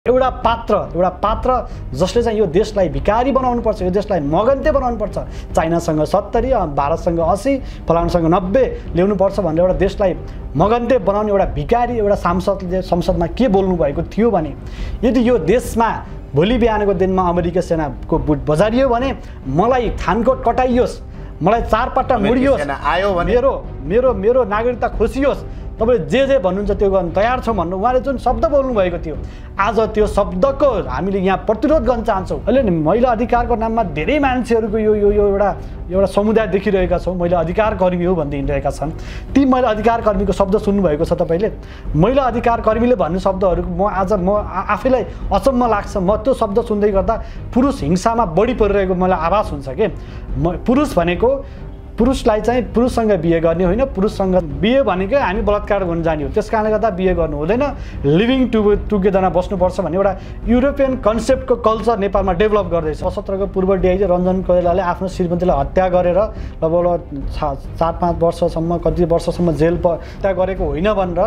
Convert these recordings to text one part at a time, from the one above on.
एउटा पात्र जसले चाहिँ यो देशलाई भिकारी बनाउनु पर्छ, यो देशलाई मगन्ते बनाउनु पर्छ, चाइनासँग 70, भारतसँग 80, फलानासँग 90 ल्याउनु पर्छ भनेर एउटा देशलाई मगन्ते बनाउने एउटा भिकारी एउटा सांसदले संसदमा के बोल्नु भएको थियो भने यदि यो देशमा भोलि बिहानको दिनमा अमेरिकी सेनाको बुट बजारियो भने मलाई थानकोट कटाइयोस्, मलाई चारपट्टा मुडियोस्, मेरो नागरिकता खोसियोस्, तपाईले जे भन्नुहुन्छ त्यो गर्न तयार छौं भन्नु उहाँले जुन शब्द बोल्नु भएको थियो, आज त्यो शब्दको हामीले यहाँ प्रतिरोध गर्न चाहन्छौँ। अहिले महिला अधिकारको नाममा धेरै मान्छेहरूको यो एउटा समुदाय देखिरहेका छौँ, महिला अधिकार कर्मी हो भन्दै हिँडिरहेका छन्। ती महिला अधिकार कर्मीको शब्द सुन्नुभएको छ तपाईले? महिला अधिकार कर्मीले भन्ने शब्दहरू म आफैलाई अचम्म लाग्छ। म त्यो शब्द सुन्दै गर्दा पुरुष हिंसामा बढी परिरहेको मलाई आभास हुन्छ के। पुरुष भनेको पुरुषलाई चाहिँ पुरुषसँग बिहे गर्ने होइन, पुरुषसँग बिहे भनेकै हामी बलात्कार गर्न जाने हो। त्यसकारणले गर्दा बिहे गर्नु हुँदैन, लिभिङ टुगेदरमा बस्नुपर्छ भन्ने एउटा युरोपियन कन्सेप्टको कल्चर नेपालमा डेभलप गर्दैछ। 17को पूर्व डिआइजी रञ्जन कोइरालाले आफ्नो श्रीमतीलाई हत्या गरेर लगभग 4-5 वर्षसम्म कति वर्षसम्म जेल हत्या गरेको होइन भनेर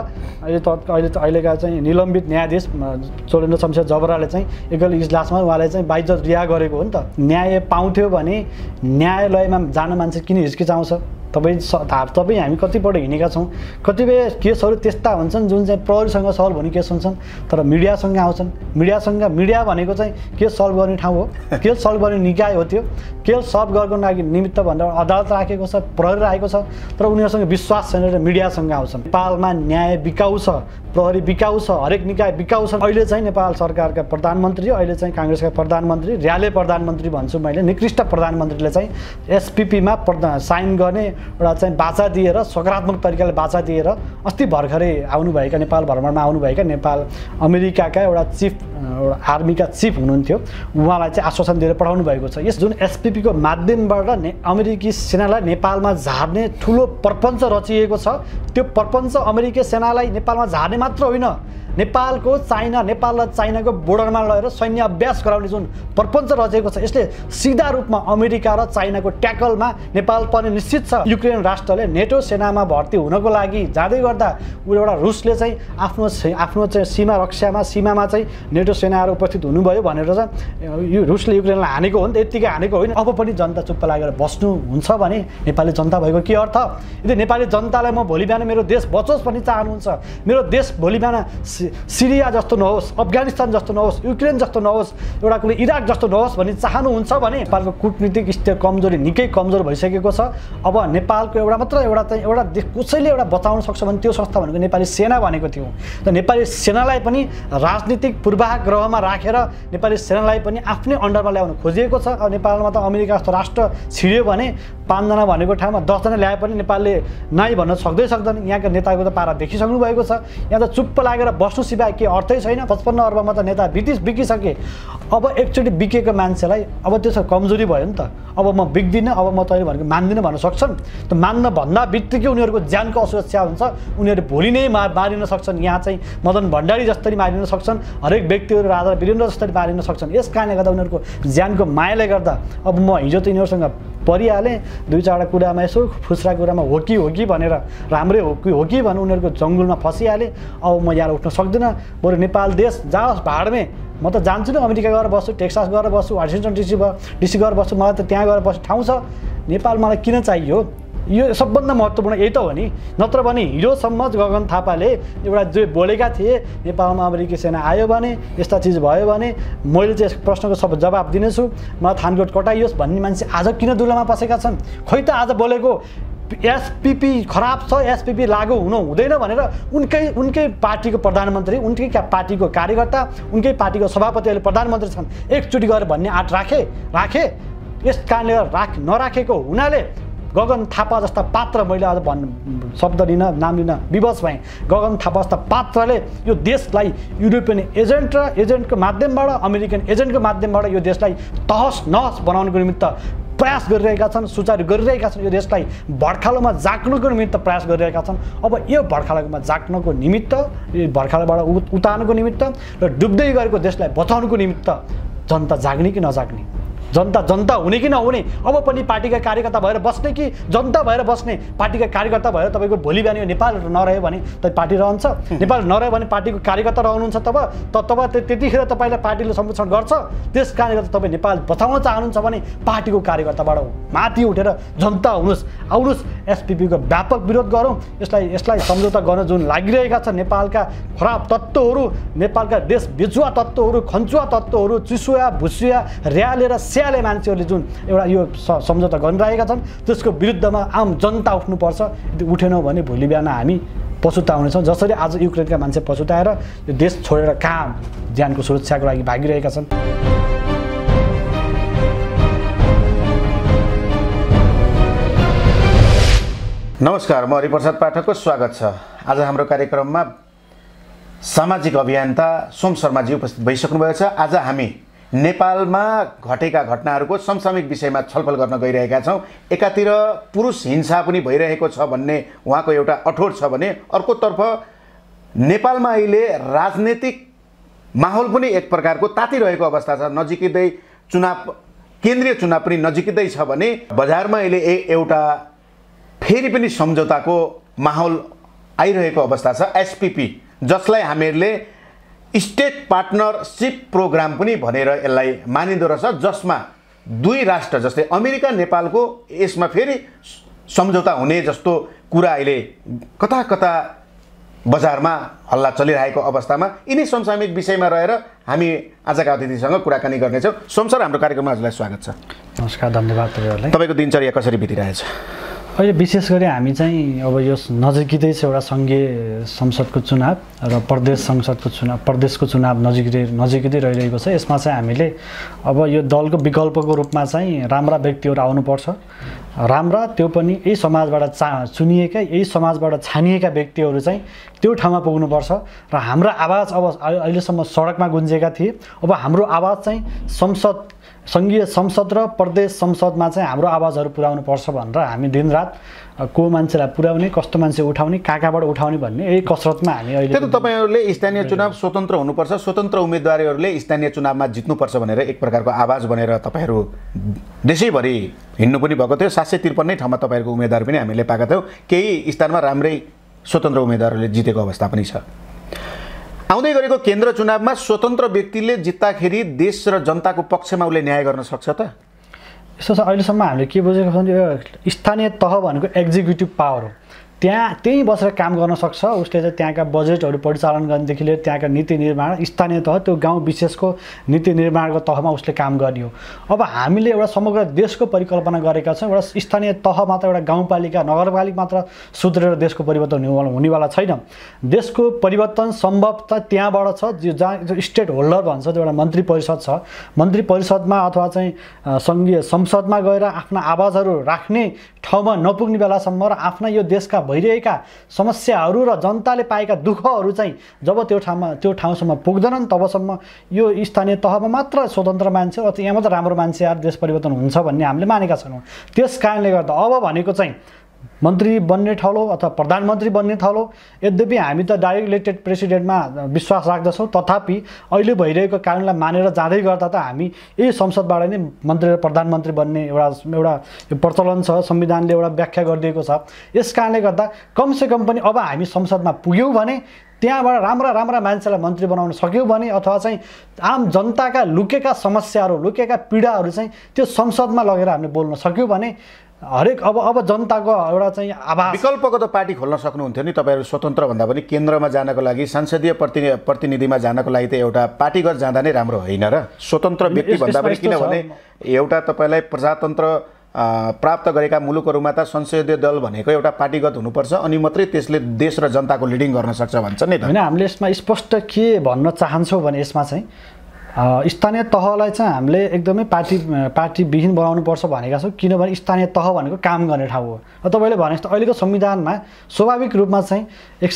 अहिलेका चाहिँ निलम्बित न्यायाधीश चोलेन्द्र शमशेर जबराले चाहिँ एकल इजलासमा उहाँलाई चाहिँ बाइज्जत रिहा गरेको हो नि त। न्याय पाउँथ्यो भने न्यायालयमा जान मान्छे किन हिचकिचाउँछ? तपाईँ हामी कतिपल्ट हिँडेका छौँ। कतिपय केसहरू त्यस्ता हुन्छन् जुन चाहिँ प्रहरीसँग सल्भ हुने केस हुन्छन् तर मिडियासँग आउँछन्। मिडिया भनेको चाहिँ केस सल्भ गर्ने ठाउँ हो, केस सल्भ गर्ने निकाय हो। त्यो केस सल्भ गर्नको लागि निमित्त भनेर अदालत राखेको छ, प्रहरी राखेको छ, तर उनीहरूसँग विश्वास छैन र मिडियासँग आउँछन्। नेपालमा न्याय बिकाउ छ, प्रहरी बिकाउ छ, हरेक निकाय बिकाउ छ। अहिले चाहिँ नेपाल सरकारका प्रधानमन्त्री, अहिले चाहिँ काङ्ग्रेसका प्रधानमन्त्री, र्याले प्रधानमन्त्री भन्छु मैले, निकृष्ट प्रधानमन्त्रीले चाहिँ एसपिपीमा साइन गर्ने एउटा चाहिँ बाचा दिएर, सकारात्मक तरिकाले बाचा दिएर अस्ति भर्खरै आउनुभएका नेपाल भ्रमणमा आउनुभएका नेपाल अमेरिकाका एउटा चिफ आर्मीका चिफ हुनुहुन्थ्यो, उहाँलाई चाहिँ आश्वासन दिएर पठाउनु भएको छ। यस जुन एसपिपीको माध्यमबाट अमेरिकी सेनालाई नेपालमा झार्ने ठुलो प्रपञ्च रचिएको छ, त्यो प्रपञ्च अमेरिकी सेनालाई नेपालमा झार्ने मात्र होइन, नेपालको नेपाल र चाइनाको बोर्डरमा लगेर सैन्य अभ्यास गराउने जुन प्रपञ्च रचेको छ, यसले सिधा रूपमा अमेरिका र चाइनाको ट्याकलमा नेपाल पर्ने निश्चित छ। युक्रेन राष्ट्रले नेटो सेनामा भर्ती हुनको लागि जाँदै गर्दा एउटा रुसले चाहिँ आफ्नो चाहिँ सीमामा चाहिँ नेटो सेनाहरू उपस्थित हुनुभयो भनेर चाहिँ यो रुसले युक्रेनलाई हानेको हो नि त, यत्तिकै हानेको होइन। अब पनि जनता चुप्प लागेर बस्नुहुन्छ भने नेपाली जनता भएको के अर्थ? यदि नेपाली जनतालाई म भोलि बिहान मेरो देश बचोस् भन्ने चाहनुहुन्छ, मेरो देश भोलि बिहान सिरिया जस्तो नहोस्, अफगानिस्तान जस्तो नहोस्, युक्रेन जस्तो नहोस्, एउटा कुनै इराक जस्तो नहोस् भन्ने चाहनुहुन्छ भने नेपालको कूटनीतिक स्थिति कमजोरी निकै कमजोर भइसकेको छ। अब नेपालको एउटा देश कसैले एउटा बचाउन सक्छ भने त्यो संस्था भनेको नेपाली सेना भनेको थियो। र नेपाली सेनालाई पनि राजनीतिक पूर्वाग्रहमा राखेर नेपाली सेनालाई पनि आफ्नै अन्डरमा ल्याउन खोजिएको छ। अब नेपालमा त अमेरिका जस्तो राष्ट्र छिर्यो भने 5 जना भनेको ठाउँमा 10 जना ल्याए पनि नेपालले नाइ भन्न सक्दैन। यहाँका नेताको त पारा देखिसक्नु भएको छ। यहाँ त चुप्प लागेर बस्नु सिवाय के अर्थै छैन। 55 अर्बमा त नेता बिकिसके। अब एकचोटि बिकेको मान्छेलाई अब त्यसको कमजोरी भयो नि त। अब म बिग्दिनँ, अब म तैँले भनेको मान्दिनँ भन्न सक्छन्। त मान्न भन्दा बित्तिकै उनीहरूको ज्यानको असुरक्षा हुन्छ। उनीहरू भोलि नै मारिन सक्छन्। यहाँ चाहिँ मदन भण्डारी जस्तरी मारिन सक्छन्, हरेक व्यक्तिहरू राजा वीरेन्द्र जस्तरी मारिन सक्छन्। यस कारणले गर्दा उनीहरूको ज्यानको मायाले गर्दा अब म हिजो त यिनीहरूसँग परिहालेँ, 2-4 कुरामा यसो फुस्रा कुरामा हो कि भनेर राम्रै हो कि भनेर उनीहरूको जङ्गलमा फसिहालेँ। अब म यहाँ उठ्न सक्दिनँ। बरु नेपाल देश जाओस् भाडमे, म त जान्छु नि, अमेरिका गएर बस्छु, टेक्सास गएर बस्छु, वासिङ्टन डिसी गएर बस्छु, मलाई त त्यहाँ गएर बस्ने ठाउँ छ। नेपाल मलाई किन चाहियो? यो सबभन्दा महत्त्वपूर्ण यही त हो नि। नत्र भने हिजोसम्म गगन थापाले एउटा जो बोलेका थिए नेपालमा अमेरिकी सेना आयो भने, यस्ता चिज भयो भने मैले चाहिँ यस प्रश्नको सब जवाब दिनेछु, मलाई थानकोट कटाइयोस् भन्ने मान्छे आज किन दुलामा पसेका छन्? खोइ त आज बोलेको एसपिपी खराब छ, एसपिपी लागू हुँदैन भनेर उनकै पार्टीको प्रधानमन्त्री, उनकै पार्टीको कार्यकर्ता, उनकै पार्टीको सभापति अहिले प्रधानमन्त्री छन्, एकचोटि गरेर भन्ने आँट राखे। यस कारणले नराखेको हुनाले गगन थापा जस्ता पात्र, मैले आज शब्द लिन नाम लिन विवश भएँ, गगन थापा जस्ता पात्रले यो देशलाई युरोपियन एजेन्टको माध्यमबाट, अमेरिकन एजेन्टको माध्यमबाट यो देशलाई तहस नहस बनाउनको निमित्त प्रयास गरिरहेका छन्, सुचारू गरिरहेका छन्। यो देशलाई भड्खालोमा जाक्नुको निमित्त प्रयास गरिरहेका छन्। अब यो भड्खालोमा जाक्नको निमित्त, यो भड्खालोबाट उतार्नुको निमित्त र डुब्दै गरेको देशलाई बचाउनुको निमित्त जनता जाग्ने कि नजाग्ने? जनता हुने कि नहुने, अब पनि पार्टीका कार्यकर्ता भएर बस्ने कि जनता भएर बस्ने, पार्टीका कार्यकर्ता भएर तपाईँको भोलि बिहान यो नेपाल नरह्यो भने त पार्टी रहन्छ, नेपाल नरह्यो भने पार्टीको कार्यकर्ता रहनुहुन्छ, तब त्यतिखेर तपाईँलाई पार्टीले संरक्षण गर्छ। त्यस कारणले गर्दा तपाईँ नेपाल बचाउन चाहनुहुन्छ भने पार्टीको कार्यकर्ताबाट माथि उठेर जनता आउनुहोस्, एसपिपीको व्यापक विरोध गरौँ। यसलाई सम्झौता गर्न जुन लागिरहेका छन् नेपालका खराब तत्त्वहरू, नेपालका देश बेचुवा तत्त्वहरू, खन्चुवा तत्त्वहरू, चिसुवा भुसुवा र्यालेर स्याले मान्छेहरूले जुन एउटा यो सम्झौता गरिरहेका छन्, त्यसको विरुद्धमा आम जनता उठ्नुपर्छ। यदि उठेनौँ भने भोलि बिहान हामी पछुताउनेछौँ। जसरी आज युक्रेनका मान्छे पछुताएर यो देश छोडेर कहाँ ज्यानको सुरक्षाको लागि भागिरहेका छन्। नमस्कार, म हरिप्रसाद पाठकको स्वागत छ। आज हाम्रो कार्यक्रममा सामाजिक अभियन्ता सोम शर्माजी उपस्थित भइसक्नु भएको छ। आज हामी नेपालमा घटेका घटनाहरूको समसामयिक विषयमा छलफल गर्न गइरहेका छौँ। एकातिर पुरुष हिंसा पनि भइरहेको छ भन्ने उहाँको एउटा अठोट छ भने अर्कोतर्फ नेपालमा अहिले राजनीतिक माहौल पनि एक प्रकारको तातिरहेको अवस्था छ। नजिकै चुनाव, केन्द्रीय चुनाव पनि नजिकै छ भने बजारमा अहिले एउटा फेरि पनि सम्झौताको माहौल आइरहेको अवस्था छ। एसपिपी, जसलाई हामीहरूले स्टेट पार्टनरसिप प्रोग्राम पनि भनेर यसलाई मानिँदो रहेछ, जसमा दुई राष्ट्र जस्तै अमेरिका नेपालको यसमा फेरि सम्झौता हुने जस्तो कुरा अहिले कता कता बजारमा हल्ला चलिरहेको अवस्थामा यिनै समसामयिक विषयमा रहेर हामी आजका अतिथिसँग कुराकानी गर्नेछौँ। सोम सर, हाम्रो कार्यक्रममा हजुरलाई स्वागत छ। नमस्कार, धन्यवाद तपाईँहरूलाई। तपाईँको दिनचर्या कसरी बितिरहेछ? अहिले विशेष गरी हामी चाहिँ अब यो नजिकै छ एउटा सङ्घीय संसदको चुनाव र प्रदेश संसदको चुनाव, प्रदेशको चुनाव नजिकै रहिरहेको छ। यसमा चाहिँ हामीले अब यो दलको विकल्पको रूपमा चाहिँ राम्रा व्यक्तिहरू आउनुपर्छ। राम्रा, त्यो पनि यही समाजबाट चुनिएका, यही समाजबाट छानिएका व्यक्तिहरू चाहिँ त्यो ठाउँमा पुग्नुपर्छ। र हाम्रा आवाज अब अहिलेसम्म सडकमा गुन्जेका थिए, अब हाम्रो आवाज चाहिँ सङ्घीय संसद र प्रदेश संसदमा चाहिँ हाम्रो आवाजहरू पुर्याउनुपर्छ भनेर हामी दिनरात को मान्छेलाई पुर्याउने, कस्तो मान्छे उठाउने, कहाँबाट उठाउने भन्ने यही कसरतमा हामी अहिले। त्यो त तपाईँहरूले स्थानीय चुनाव स्वतन्त्र हुनुपर्छ, स्वतन्त्र उम्मेदवारहरूले स्थानीय चुनावमा जित्नुपर्छ भनेर एक प्रकारको आवाज बनेर तपाईँहरू देशैभरि हिँड्नु पनि भएको थियो। 753 ठाउँमा तपाईँहरूको उम्मेदवार पनि हामीले पाएका थियौँ। केही स्थानमा राम्रै स्वतन्त्र उम्मेदवारहरूले जितेको अवस्था पनि छ। आउँदै गरेको केन्द्र चुनावमा स्वतन्त्र व्यक्तिले जित्दाखेरि देश र जनताको पक्षमा उसले न्याय गर्न सक्छ त? यस्तो छ, अहिलेसम्म हामीले के बुझेको छ भने स्थानीय तह भनेको एक्जिक्युटिभ पावर हो। त्यहीँ बसेर काम गर्न सक्छ उसले चाहिँ। त्यहाँका बजेटहरू परिचालन गर्नेदेखि लिएर त्यहाँका नीति निर्माण, स्थानीय तह, त्यो गाउँ विशेषको नीति निर्माणको तहमा उसले काम गर्ने हो। अब हामीले एउटा समग्र देशको परिकल्पना गरेका छौँ। एउटा स्थानीय तह मात्र, एउटा गाउँपालिका, नगरपालिका मात्र सुध्रेर देशको परिवर्तन हुनेवाला छैन। देशको परिवर्तन सम्भव त त्यहाँबाट छ जहाँ स्टेट होल्डर भन्छ, त्यो एउटा मन्त्री परिषद छ। मन्त्री परिषदमा अथवा चाहिँ सङ्घीय संसदमा गएर आफ्ना आवाजहरू राख्ने ठाउँमा नपुग्ने बेलासम्म र आफ्ना यो देशका भइरहेका समस्याहरू र जनताले पाएका दुःखहरू चाहिँ जब त्यो ठाउँसम्म पुग्दैनन् तबसम्म यो स्थानीय तहमा मात्र स्वतन्त्र मान्छे अथवा यहाँ मात्र राम्रो मान्छे आएर देश परिवर्तन हुन्छ भन्ने हामीले मानेका छैनौँ। त्यस कारणले गर्दा अब भनेको चाहिँ मन्त्री बन्ने ठाउँ अथवा प्रधानमन्त्री बन्ने ठाउँ। यद्यपि हामी त डाइरेक्ट इलेक्टेड प्रेसिडेन्टमा विश्वास राख्दछौँ, तथापि अहिले भइरहेको कारणलाई मानेर जाँदै गर्दा त हामी यही संसदबाट नै मन्त्री र प्रधानमन्त्री बन्ने एउटा यो प्रचलन छ, संविधानले एउटा व्याख्या गरिदिएको छ। यस कारणले गर्दा कमसेकम पनि अब हामी संसदमा पुग्यौँ भने त्यहाँबाट राम्रा मान्छेलाई मन्त्री बनाउन सक्यौँ भने अथवा चाहिँ आम जनताका लुकेका समस्याहरू, लुकेका पीडाहरू चाहिँ त्यो संसदमा लगेर हामीले बोल्न सक्यौँ भने हरेक अब जनताको एउटा चाहिँ आवाज। विकल्पको त पार्टी खोल्न सक्नुहुन्थ्यो नि तपाईँहरू। स्वतन्त्र भन्दा पनि केन्द्रमा जानको लागि, संसदीय प्रतिनिधिमा जानको लागि त एउटा पार्टीगत जाँदा नै राम्रो होइन र? स्वतन्त्र व्यक्ति भन्दा पनि, किनभने एउटा तपाईँलाई प्रजातन्त्र प्राप्त गरेका मुलुकहरूमा त संसदीय दल भनेको एउटा पार्टीगत हुनुपर्छ, अनि मात्रै त्यसले देश र जनताको लिडिङ गर्न सक्छ भन्छ नि त। होइन, हामीले यसमा स्पष्ट के भन्न चाहन्छौँ भने यसमा चाहिँ स्थानीय तहलाई चाहिँ हामीले एकदमै पार्टीविहीन बनाउनुपर्छ भनेका छौँ। किनभने स्थानीय तह भनेको काम गर्ने ठाउँ हो। तपाईँले भने जस्तो अहिलेको संविधानमा स्वाभाविक रूपमा चाहिँ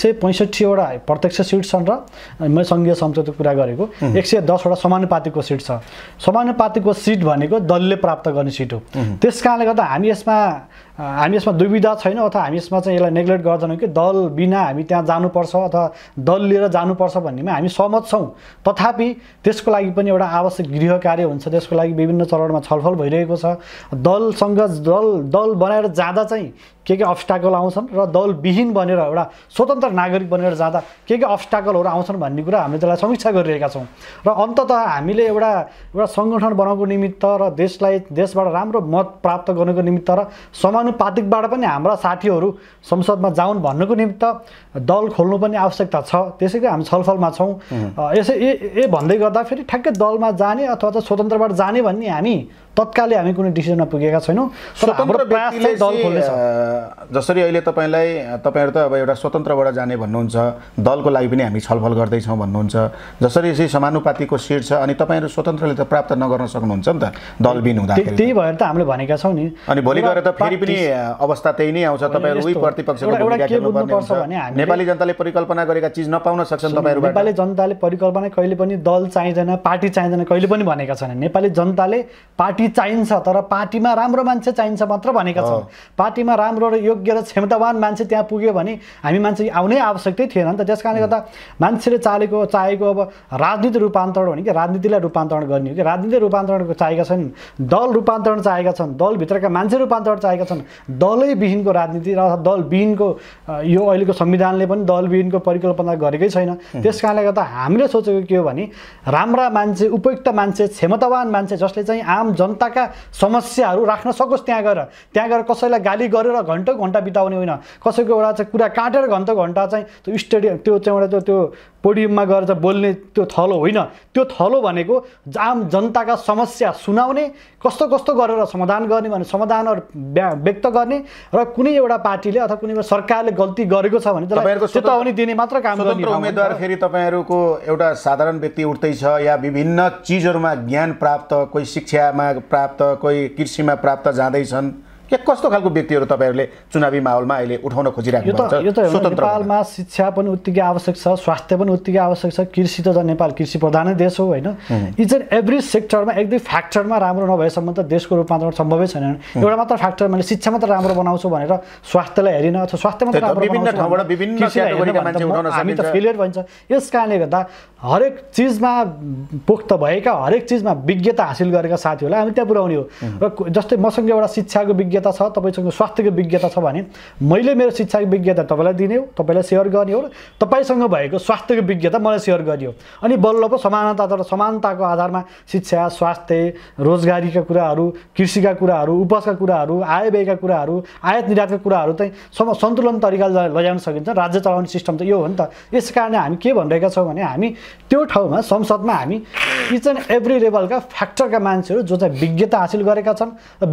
165वटा प्रत्यक्ष सिट छन् र मैले सङ्घीय संसदको कुरा गरेको 110वटा समानुपातिकको सिट छ। समानुपातिकको सिट भनेको दलले प्राप्त गर्ने सिट हो। त्यस कारणले गर्दा हामी यसमा हामी यसमा दुविधा छैन अथवा हामी यसमा चाहिँ यसलाई नेग्लेक्ट गर्दैनौँ कि दल बिना हामी त्यहाँ जानुपर्छ अथवा दल लिएर जानुपर्छ भन्नेमा हामी सहमत छौँ। तथापि त्यसको लागि पनि एउटा आवश्यक गृह कार्य हुन्छ, त्यसको लागि विभिन्न चरणमा छलफल भइरहेको छ। दलसँग दल बनाएर जाँदा चाहिँ के अब्स्टाकल आउँछन् र दलविहीन बनेर एउटा स्वतन्त्र नागरिक बनेर जाँदा के अब्स्टाकलहरू आउँछन् भन्ने कुरा हामीले त्यसलाई समीक्षा गरिरहेका छौँ। र अन्ततः हामीले एउटा सङ्गठन बनाउनको निमित्त र देशबाट राम्रो मत प्राप्त गर्नको निमित्त र समानुपातिकबाट पनि हाम्रा साथीहरू संसदमा जाउन् भन्नको निमित्त दल खोल्नु पनि आवश्यकता छ। त्यसैले हामी छलफलमा छौँ। यसै भन्दै गर्दा फेरि ठ्याक्कै दलमा जाने अथवा त स्वतन्त्रबाट जाने भन्ने हामी तत्कालै हामी कुनै डिसिजनमा पुगेका छैनौँ। तर हाम्रो प्रयास चाहिँ दल खोल्ने छ। जसरी अहिले तपाईँहरू त अब एउटा स्वतन्त्रबाट जाने भन्नुहुन्छ, दलको लागि पनि हामी छलफल गर्दैछौँ भन्नुहुन्छ। जसरी यसै समानुपातिको सिट छ अनि तपाईँहरू स्वतन्त्रले त प्राप्त नगर्न सक्नुहुन्छ नि त दलबिन हुँदाखेरि। त्यही भएर त हामीले भनेका छौँ नि। अनि भोलि गएर त फेरि पनि अवस्था त्यही नै आउँछ, तपाईँहरू उही प्रतिपक्षको भूमिका खेल्नुपर्ने हुन्छ। नेपाली जनताले परिकल्पना गरेका चिज नपाउन सक्छन् तपाईँहरूबाट। नेपाली जनताले परिकल्पना कहिले पनि दल चाहिँदैन, पार्टी चाहिँदैन कहिले पनि भनेका छैनन्। नेपाली जनताले पार्टी चाहिन्छ तर पार्टीमा राम्रो मान्छे चाहिन्छ मात्र भनेका छन्। पार्टीमा राम्रो र योग्य र क्षमतावान मान्छे त्यहाँ पुग्यो भने हामी मान्छे आउनै आवश्यकतै थिएन नि त। त्यस कारणले गर्दा मान्छेले चाहेको अब राजनीति रूपान्तरण भने कि राजनीतिलाई रूपान्तरण गर्ने हो कि राजनीति रूपान्तरणको चाहेका छन्, दल रूपान्तरण चाहेका छन्, दलभित्रका मान्छे रूपान्तरण चाहेका छन्। दलै विहीनको राजनीति र दलविहीनको यो अहिलेको संविधानले पनि दलविहीनको परिकल्पना गरेकै छैन। त्यस कारणले गर्दा हामीले सोचेको के हो भने राम्रा मान्छे, उपयुक्त मान्छे, क्षमतावान मान्छे जसले चाहिँ आम जनताका समस्याहरू राख्न सकोस् त्यहाँ गएर कसैलाई गाली गरेर घन्टा बिताउने होइन, कसैको एउटा चाहिँ कुरा काटेर घन्टा चाहिँ त्यो स्टेडियम त्यो चाहिँ एउटा त्यो पोडियममा गएर चाहिँ बोल्ने त्यो थलो होइन। त्यो थलो भनेको आम जनताका समस्या सुनाउने, कस्तो गरेर समाधान गर्ने भने समाधानहरू व्यक्त गर्ने र कुनै एउटा पार्टीले अथवा कुनै सरकारले गल्ती गरेको छ भने त्यसलाई चेतावनी दिने मात्र काम गर्ने। उम्मेदवार फेरि तपाईँहरूको एउटा साधारण व्यक्ति उठ्दैछ या विभिन्न चिजहरूमा ज्ञान प्राप्त, कोही शिक्षामा प्राप्त, कोही कृषिमा प्राप्त जाँदैछन्, के कस्तो खालको व्यक्तिहरू तपाईँहरूले चुनावी माहौलमा अहिले उठाउन खोजिराख्नु भएको छ? यो त नेपालमा शिक्षा पनि उत्तिकै आवश्यक छ, स्वास्थ्य पनि उत्तिकै आवश्यक छ। कृषि त नेपाल कृषि प्रधानै देश हो होइन। इच एन्ड एभ्री सेक्टरमा एक दुई फ्याक्टरमा राम्रो नभएसम्म त देशको रूपान्तरण सम्भवै छैन। एउटा मात्र फ्याक्टर मैले शिक्षा मात्र राम्रो बनाउँछु भनेर स्वास्थ्यलाई हेरिन अथवा स्वास्थ्य मात्र राम्रो विभिन्न ठाउँबाट विभिन्न क्याटेगोरीका मान्छे उठाउन सकिन्छ। हामी त फेलियर भन्छ। यस कारणले गर्दा हरेक चिजमा पोख्त भएका, हरेक चिजमा विज्ञता हासिल गरेका साथीहरूलाई हामी त्यहाँ पुर्याउने हो। र जस्तै मसँग एउटा शिक्षाको विज्ञता छ, तपाईसँग स्वास्थ्यको विज्ञता छ भने मैले मेरो शिक्षाको विज्ञता तपाईँलाई दिने हो, तपाईँलाई सेयर गर्ने हो, र तपाईँसँग भएको स्वास्थ्यको विज्ञता मलाई सेयर गर्ने हो। अनि बल्ल पो समानताको आधारमा शिक्षा, स्वास्थ्य, रोजगारीका कुराहरू, कृषिका कुराहरू, उपजका कुराहरू, आय व्ययका कुराहरू, आयात निर्यातका कुराहरू चाहिँ सन्तुलन तरिकाले लैजान सकिन्छ। राज्य चलाउने सिस्टम त यो हो नि त। यस कारणले हामी के भनिरहेका छौँ भने हामी त्यो ठाउँमा संसदमा हामी इच एन्ड एभ्री लेभलका फ्याक्टरका मान्छेहरू जो चाहिँ विज्ञता हासिल गरेका छन्।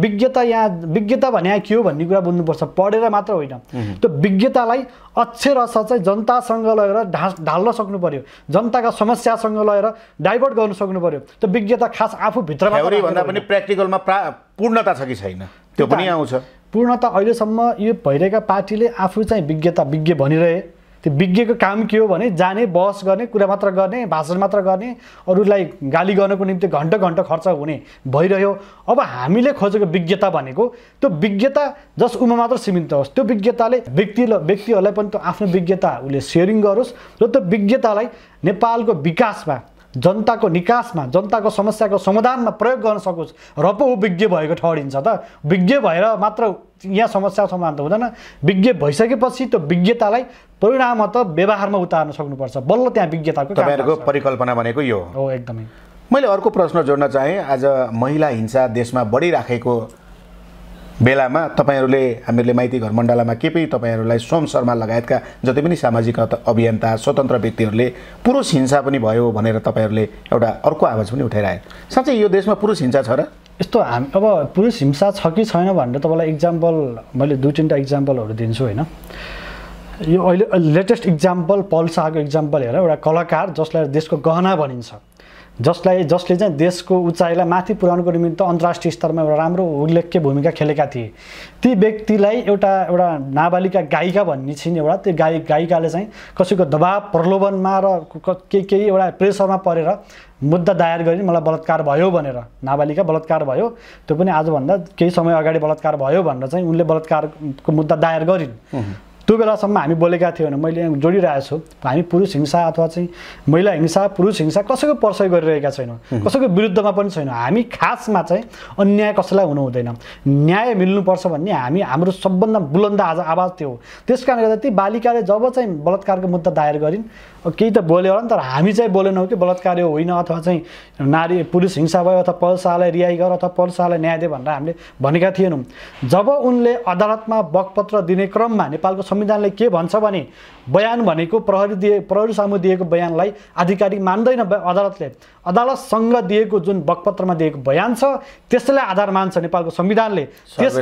विज्ञता भने के हो भन्ने कुरा बुझ्नुपर्छ, पढेर मात्र होइन। त्यो विज्ञतालाई अक्षर अक्षर चाहिँ जनतासँग लगेर ढाल्न सक्नु पर्यो, जनताका समस्यासँग लगेर डाइभर्ट गर्न सक्नु पर्यो। त्यो विज्ञता खास आफूभित्रमा भन्दा पनि प्र्याक्टिकलमा पूर्णता छ कि छैन त्यो पनि आउँछ। पूर्णता अहिलेसम्म यो भइरहेका पार्टीले आफू चाहिँ विज्ञ भनिरहे। त्यो विज्ञको काम के हो भने जाने, बहस गर्ने, कुरा मात्र गर्ने, भाषण मात्र गर्ने, अरूलाई गाली गर्नको निम्ति घन्टा खर्च हुने भइरह्यो। अब हामीले खोजेको विज्ञता भनेको त्यो विज्ञता जस उमा मात्र सीमित होस्। त्यो विज्ञताले व्यक्तिहरूलाई पनि त्यो आफ्नो विज्ञता उसले सेयरिङ गरोस् र त्यो विज्ञतालाई नेपालको विकासमा, जनताको निकासमा, जनताको समस्याको समाधानमा प्रयोग गर्न सकोस् र पो ऊ विज्ञ भएको ठहरिन्छ त। विज्ञ भएर मात्र यहाँ समस्या समाधान त हुँदैन। विज्ञ भइसकेपछि त्यो विज्ञतालाई परिणामत व्यवहारमा उतार्न सक्नुपर्छ, बल्ल त्यहाँ विज्ञताको तपाईँहरूको परिकल्पना भनेको यो हो। एकदमै। मैले अर्को प्रश्न जोड्न चाहेँ। आज महिला हिंसा देशमा बढिराखेको बेलामा हामीहरूले माइती घर मण्डलामा के पनि तपाईँहरूलाई सोम शर्मा लगायतका जति पनि सामाजिक अभियन्ता, स्वतन्त्र व्यक्तिहरूले पुरुष हिंसा पनि भयो भनेर तपाईँहरूले एउटा अर्को आवाज पनि उठाइरहे। साँच्चै यो देशमा पुरुष हिंसा छ र? यस्तो हामी अब पुरुष हिंसा छ कि छैन भनेर तपाईँलाई इक्जाम्पल मैले 2-3टा इक्जाम्पलहरू दिन्छु होइन। यो अहिले लेटेस्ट इक्जाम्पल पल शाहको इक्जाम्पल हेर। एउटा कलाकार जसलाई देशको गहना भनिन्छ, जसले चाहिँ देशको उचाइलाई माथि पुर्याउनको निमित्त अन्तर्राष्ट्रिय स्तरमा एउटा राम्रो उल्लेख्य भूमिका खेलेका थिए। ती व्यक्तिलाई एउटा नाबालिका गायिका भन्ने छिन् एउटा, त्यो गायिकाले चाहिँ कसैको दबाब प्रलोभनमा र केही एउटा प्रेसरमा परेर मुद्दा दायर गरिन् मलाई बलात्कार भयो भनेर। नाबालिका बलात्कार भयो, त्यो पनि आजभन्दा केही समय अगाडि बलात्कार भयो भनेर चाहिँ उनले बलात्कारको मुद्दा दायर गरिन्। त्यो बेलासम्म हामी बोलेका थियौँ भने मैले यहाँ जोडिरहेको छु, हामी पुरुष हिंसा अथवा चाहिँ महिला हिंसा पुरुष हिंसा कसैको पर्सय गरिरहेका छैनौँ, कसैको विरुद्धमा पनि छैनौँ। हामी खासमा चाहिँ अन्याय कसैलाई हुनु हुँदैन, न्याय मिल्नुपर्छ भन्ने हाम्रो सबभन्दा बुलन्द आवाज त्यो हो। त्यस कारणले गर्दा ती बालिकाले जब चाहिँ बलात्कारको मुद्दा दायर गरिन्, केही त बोल्यो होला नि, तर हामी चाहिँ बोलेनौँ कि बलात्कार होइन अथवा चाहिँ नारी पुरुष हिंसा भयो अथवा पल्सालाई रिहाई गर अथवा पल्सालाई न्याय दे भनेर हामीले भनेका थिएनौँ। जब उनले अदालतमा बकपत्र दिने क्रममा नेपालको संविधानले के भन्छ भने बयान भनेको प्रहरी सामु दिएको बयानलाई आधिकारिक मान्दैन अदालतले। अदालतसँग दिएको जुन बकपत्रमा दिएको बयान छ त्यसलाई आधार मान्छ नेपालको संविधानले। त्यस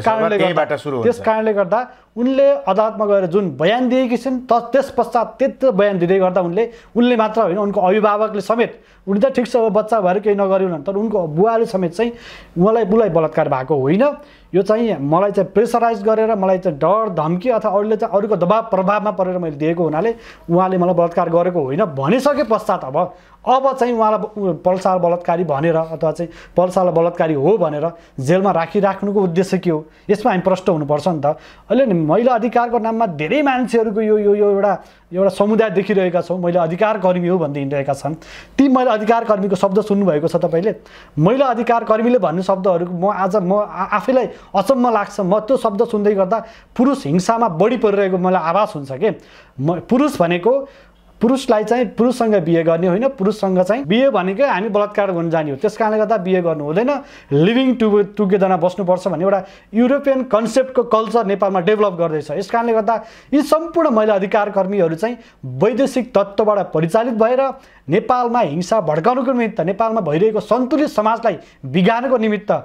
कारणले गर्दा उनले अदालतमा गएर जुन बयान दिएकी छिन् त्यस पश्चात त्यति बयान दिँदै गर्दा उनले मात्र होइन, उनको अभिभावकले समेत, उनी त ठिक छ बच्चा भएर केही नगर्यो तर उनको बुवाले समेत चाहिँ उसलाई बलात्कार भएको होइन, यो चाहिँ मलाई चाहिँ प्रेसराइज गरेर मलाई चाहिँ डर धम्की अथवा अरूले चाहिँ अरूको दबाब प्रभावमा परेर मैले दिएको हुनाले उहाँले मलाई बलात्कार गरेको होइन भनिसके पश्चात अब चाहिँ उहाँलाई पल्साल बलात्कारी भनेर अथवा चाहिँ पल्साल बलात्कारी हो भनेर जेलमा राखिराख्नुको उद्देश्य के हो, यसमा हामी प्रष्ट हुनुपर्छ नि त। अहिले महिला अधिकारको नाममा धेरै मान्छेहरूको यो एउटा समुदाय देखिरहेका छौँ, महिला अधिकार कर्मी हो भन्दै हिँडिरहेका छन्। ती महिला अधिकार कर्मीको शब्द सुन्नुभएको छ तपाईँले? महिला अधिकार कर्मीले भन्ने शब्दहरू म आफैलाई अचम्म लाग्छ। म त्यो शब्द सुन्दै गर्दा पुरुष हिंसामा बढी परिरहेको मलाई आभास हुन्छ कि पुरुष भनेको पुरुषलाई चाहिँ पुरुषसँग बिहे गर्ने होइन, पुरुषसँग चाहिँ बिहे भनेकै हामी बलात्कार गर्न जाने हो। त्यस कारणले गर्दा बिहे गर्नु हुँदैन, लिभिङ टुगेदरमा बस्नुपर्छ भन्ने एउटा युरोपियन कन्सेप्टको कल्चर नेपालमा डेभलप गर्दैछ। यस कारणले गर्दा यी सम्पूर्ण महिला अधिकार कर्मीहरू चाहिँ वैदेशिक तत्त्वबाट परिचालित भएर नेपालमा हिंसा भड्काउनुको निमित्त, नेपालमा भइरहेको सन्तुलित समाजलाई बिगार्नुको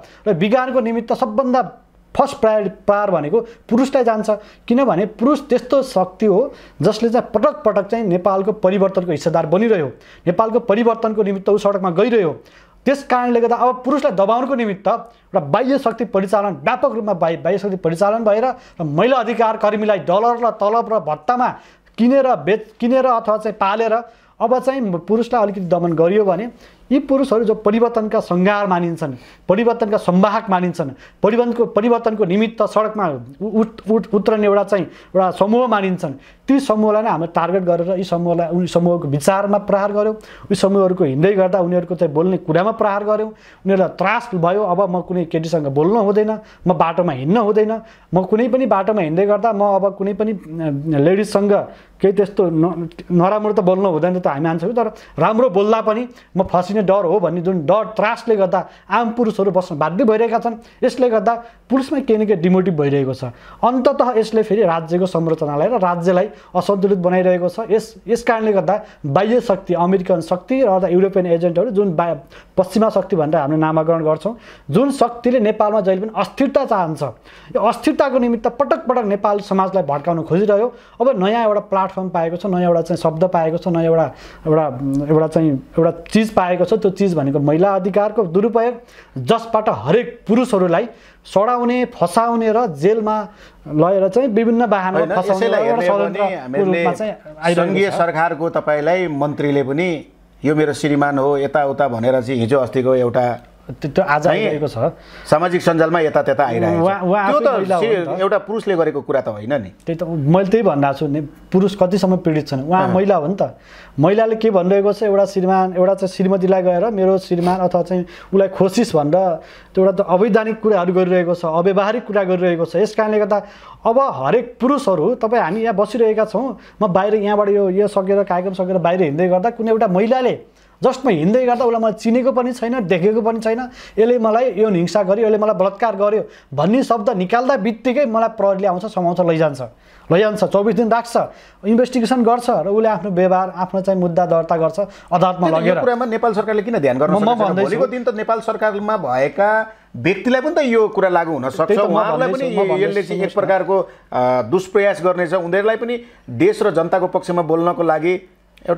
निमित्त सबभन्दा फर्स्ट प्रायर भनेको पुरुषलाई जान्छ। किनभने पुरुष त्यस्तो शक्ति हो जसले चाहिँ पटक पटक चाहिँ नेपालको परिवर्तनको हिस्सेदार बनिरह्यो, नेपालको परिवर्तनको निमित्त ऊ सडकमा गइरह्यो। त्यस कारणले गर्दा अब पुरुषलाई दबाउनुको निमित्त एउटा बाह्य शक्ति परिचालन व्यापक रूपमा बाह्य शक्ति परिचालन भएर महिला अधिकार कर्मीलाई डलर र तलब र भत्तामा किनेर अथवा चाहिँ पालेर अब चाहिँ पुरुषलाई अलिकति दमन गरियो भने यी पुरुषहरू जो परिवर्तनका सङ्घार मानिन्छन्, परिवर्तनका संवाहक मानिन्छन्, परिवर्तनको निमित्त सडकमा उत्रने एउटा समूह मानिन्छन्, ती समूहलाई नै हामीले टार्गेट गरेर यी समूहको विचारमा प्रहार गऱ्यौँ, यी समूहहरूको हिँड्दै गर्दा उनीहरूको चाहिँ बोल्ने कुरामा प्रहार गऱ्यौँ। उनीहरूलाई त्रास भयो, अब म कुनै केटीसँग बोल्न हुँदैन, म बाटोमा हिँड्न हुँदैन, म कुनै पनि बाटोमा हिँड्दै गर्दा म अब कुनै पनि लेडिजसँग केही त्यस्तो नराम्रो त बोल्न हुँदैन त हामी मान्छौँ, तर राम्रो बोल्दा पनि म फसिने डर हो भन्ने जुन डर त्रासले गर्दा आम पुरुषहरू बस्न बाध्य भइरहेका छन्। यसले गर्दा पुरुषमा केही न केही डिमोटिभ भइरहेको छ। अन्ततः यसले फेरि राज्यको संरचनालाई र राज्यलाई असन्तुलित बनाइरहेको छ। यस कारणले गर्दा बाह्य शक्ति, अमेरिकन शक्ति र युरोपियन एजेन्टहरू जुन पश्चिमा शक्ति भनेर हामीले नामाकरण गर्छौँ, जुन शक्तिले नेपालमा जहिले पनि अस्थिरता चाहन्छ, यो अस्थिरताको निमित्त पटक पटक नेपाल समाजलाई भड्काउन खोजिरह्यो। अब नयाँ एउटा प्लाटफर्म पाएको छ, नयाँ एउटा चाहिँ शब्द पाएको छ, नयाँ एउटा चिज पाएको छ। त्यो चिज भनेको महिला अधिकारको दुरुपयोग, जसबाट हरेक पुरुषहरूलाई सडाउने, फसाउने र जेलमा लगेर चाहिँ विभिन्न बाहनामा सङ्घीय सरकारको तपाईँलाई मन्त्रीले पनि यो मेरो श्रीमान हो यताउता भनेर चाहिँ हिजो अस्तिको एउटा त्यो आज आइरहेको छ सामाजिक सञ्जालमा यता त्यता आइरहेको छ। त्यो त एउटा पुरुषले गरेको कुरा त होइन नि। त्यही त मैले त्यही भनिरहेको छु नि, पुरुष कतिसम्म पीडित छन्, उहाँ महिला हो नि त। महिलाले के भनिरहेको छ, एउटा चाहिँ श्रीमतीलाई गएर मेरो श्रीमान अथवा चाहिँ उसलाई खोसिस भनेर त्यो एउटा त अवैधानिक कुराहरू गरिरहेको छ, अव्यावहारिक कुरा गरिरहेको छ। यस कारणले गर्दा अब हरेक पुरुषहरू, तपाईँ हामी यहाँ बसिरहेका छौँ, म बाहिर यहाँबाट यो सकेर कार्यक्रम सकेर बाहिर हिँड्दै गर्दा कुनै एउटा महिलाले जस्ट म हिँड्दै गर्दा उसलाई मलाई चिनेको पनि छैन, देखेको पनि छैन, यसले मलाई यो हिंसा गर्यो, यसले मलाई बलात्कार गर्यो भन्ने शब्द निकाल्दा बित्तिकै मलाई प्रहरीले आउँछ, समाउँछ, लैजान्छ 24 दिन राख्छ, इन्भेस्टिगेसन गर्छ र उसले आफ्नो व्यवहार, आफ्नो चाहिँ मुद्दा दर्ता गर्छ अदालतमा लगेर। यो कुरामा नेपाल सरकारले किन ध्यान गर्न सक्दैन? भोलिको दिन त नेपाल सरकारमा भएका व्यक्तिलाई पनि त यो कुरा लागू हुन सक्छ, उहाँहरूलाई पनि यसले चाहिँ एक प्रकारको दुष्प्रयास गर्नेछ, उनीहरूलाई पनि देश र जनताको पक्षमा बोल्नको लागि एउटा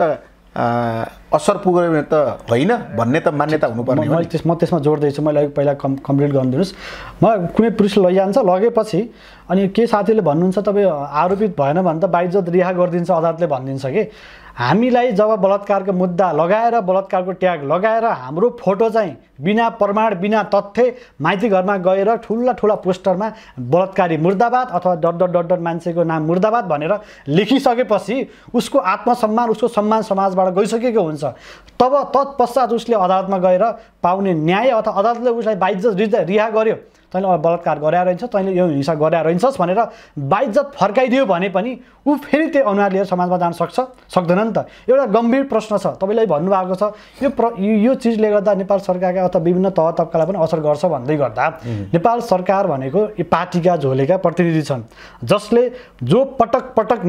असर पुग्यो त होइन भन्ने त मान्यता हुनुपर्ने हो। म त्यसमा जोड्दैछु। मैले अघि पहिला कम्प्लिट गरिदिनुहोस्। म कुनै पुरुषले लैजान्छ, लगेपछि अनि के साथीले भन्नुहुन्छ तपाईँ आरोपित भएन भने त बाइज्जत रिहा गरिदिन्छ अदालतले भनिदिन्छ कि हामीलाई जब बलात्कारको मुद्दा लगाएर बलात्कारको ट्याग लगाएर हाम्रो फोटो चाहिँ बिना प्रमाण बिना तथ्य माइती घरमा गएर ठुला ठुला पोस्टरमा बलात्कारी मुर्दाबाद अथवा डट मान्छेको नाम मुर्दाबाद भनेर लेखिसकेपछि उसको आत्मसम्मान उसको सम्मान समाजबाट गइसकेको हुन्छ। तब तत्पश्चात उसले अदालतमा गएर पाउने न्याय अथवा अदालतले उसलाई बाइज्जत रिहा गर्यो, तैँले बलात्कार गराएर रहन्छ, तैँले यो हिंसा गराएर रहन्छस् भनेर बाइज्जत फर्काइदियो भने पनि ऊ फेरि त्यो अनुहार लिएर समाजमा जान सक्दैन नि त। एउटा गम्भीर प्रश्न छ। तपाईँले भन्नुभएको छ यो चिजले गर्दा नेपाल सरकारका अथवा विभिन्न तह तब्कालाई पनि असर गर्छ भन्दै गर्दा नेपाल सरकार भनेको यी पार्टीका झोलेका प्रतिनिधि छन् जसले जो पटक पटक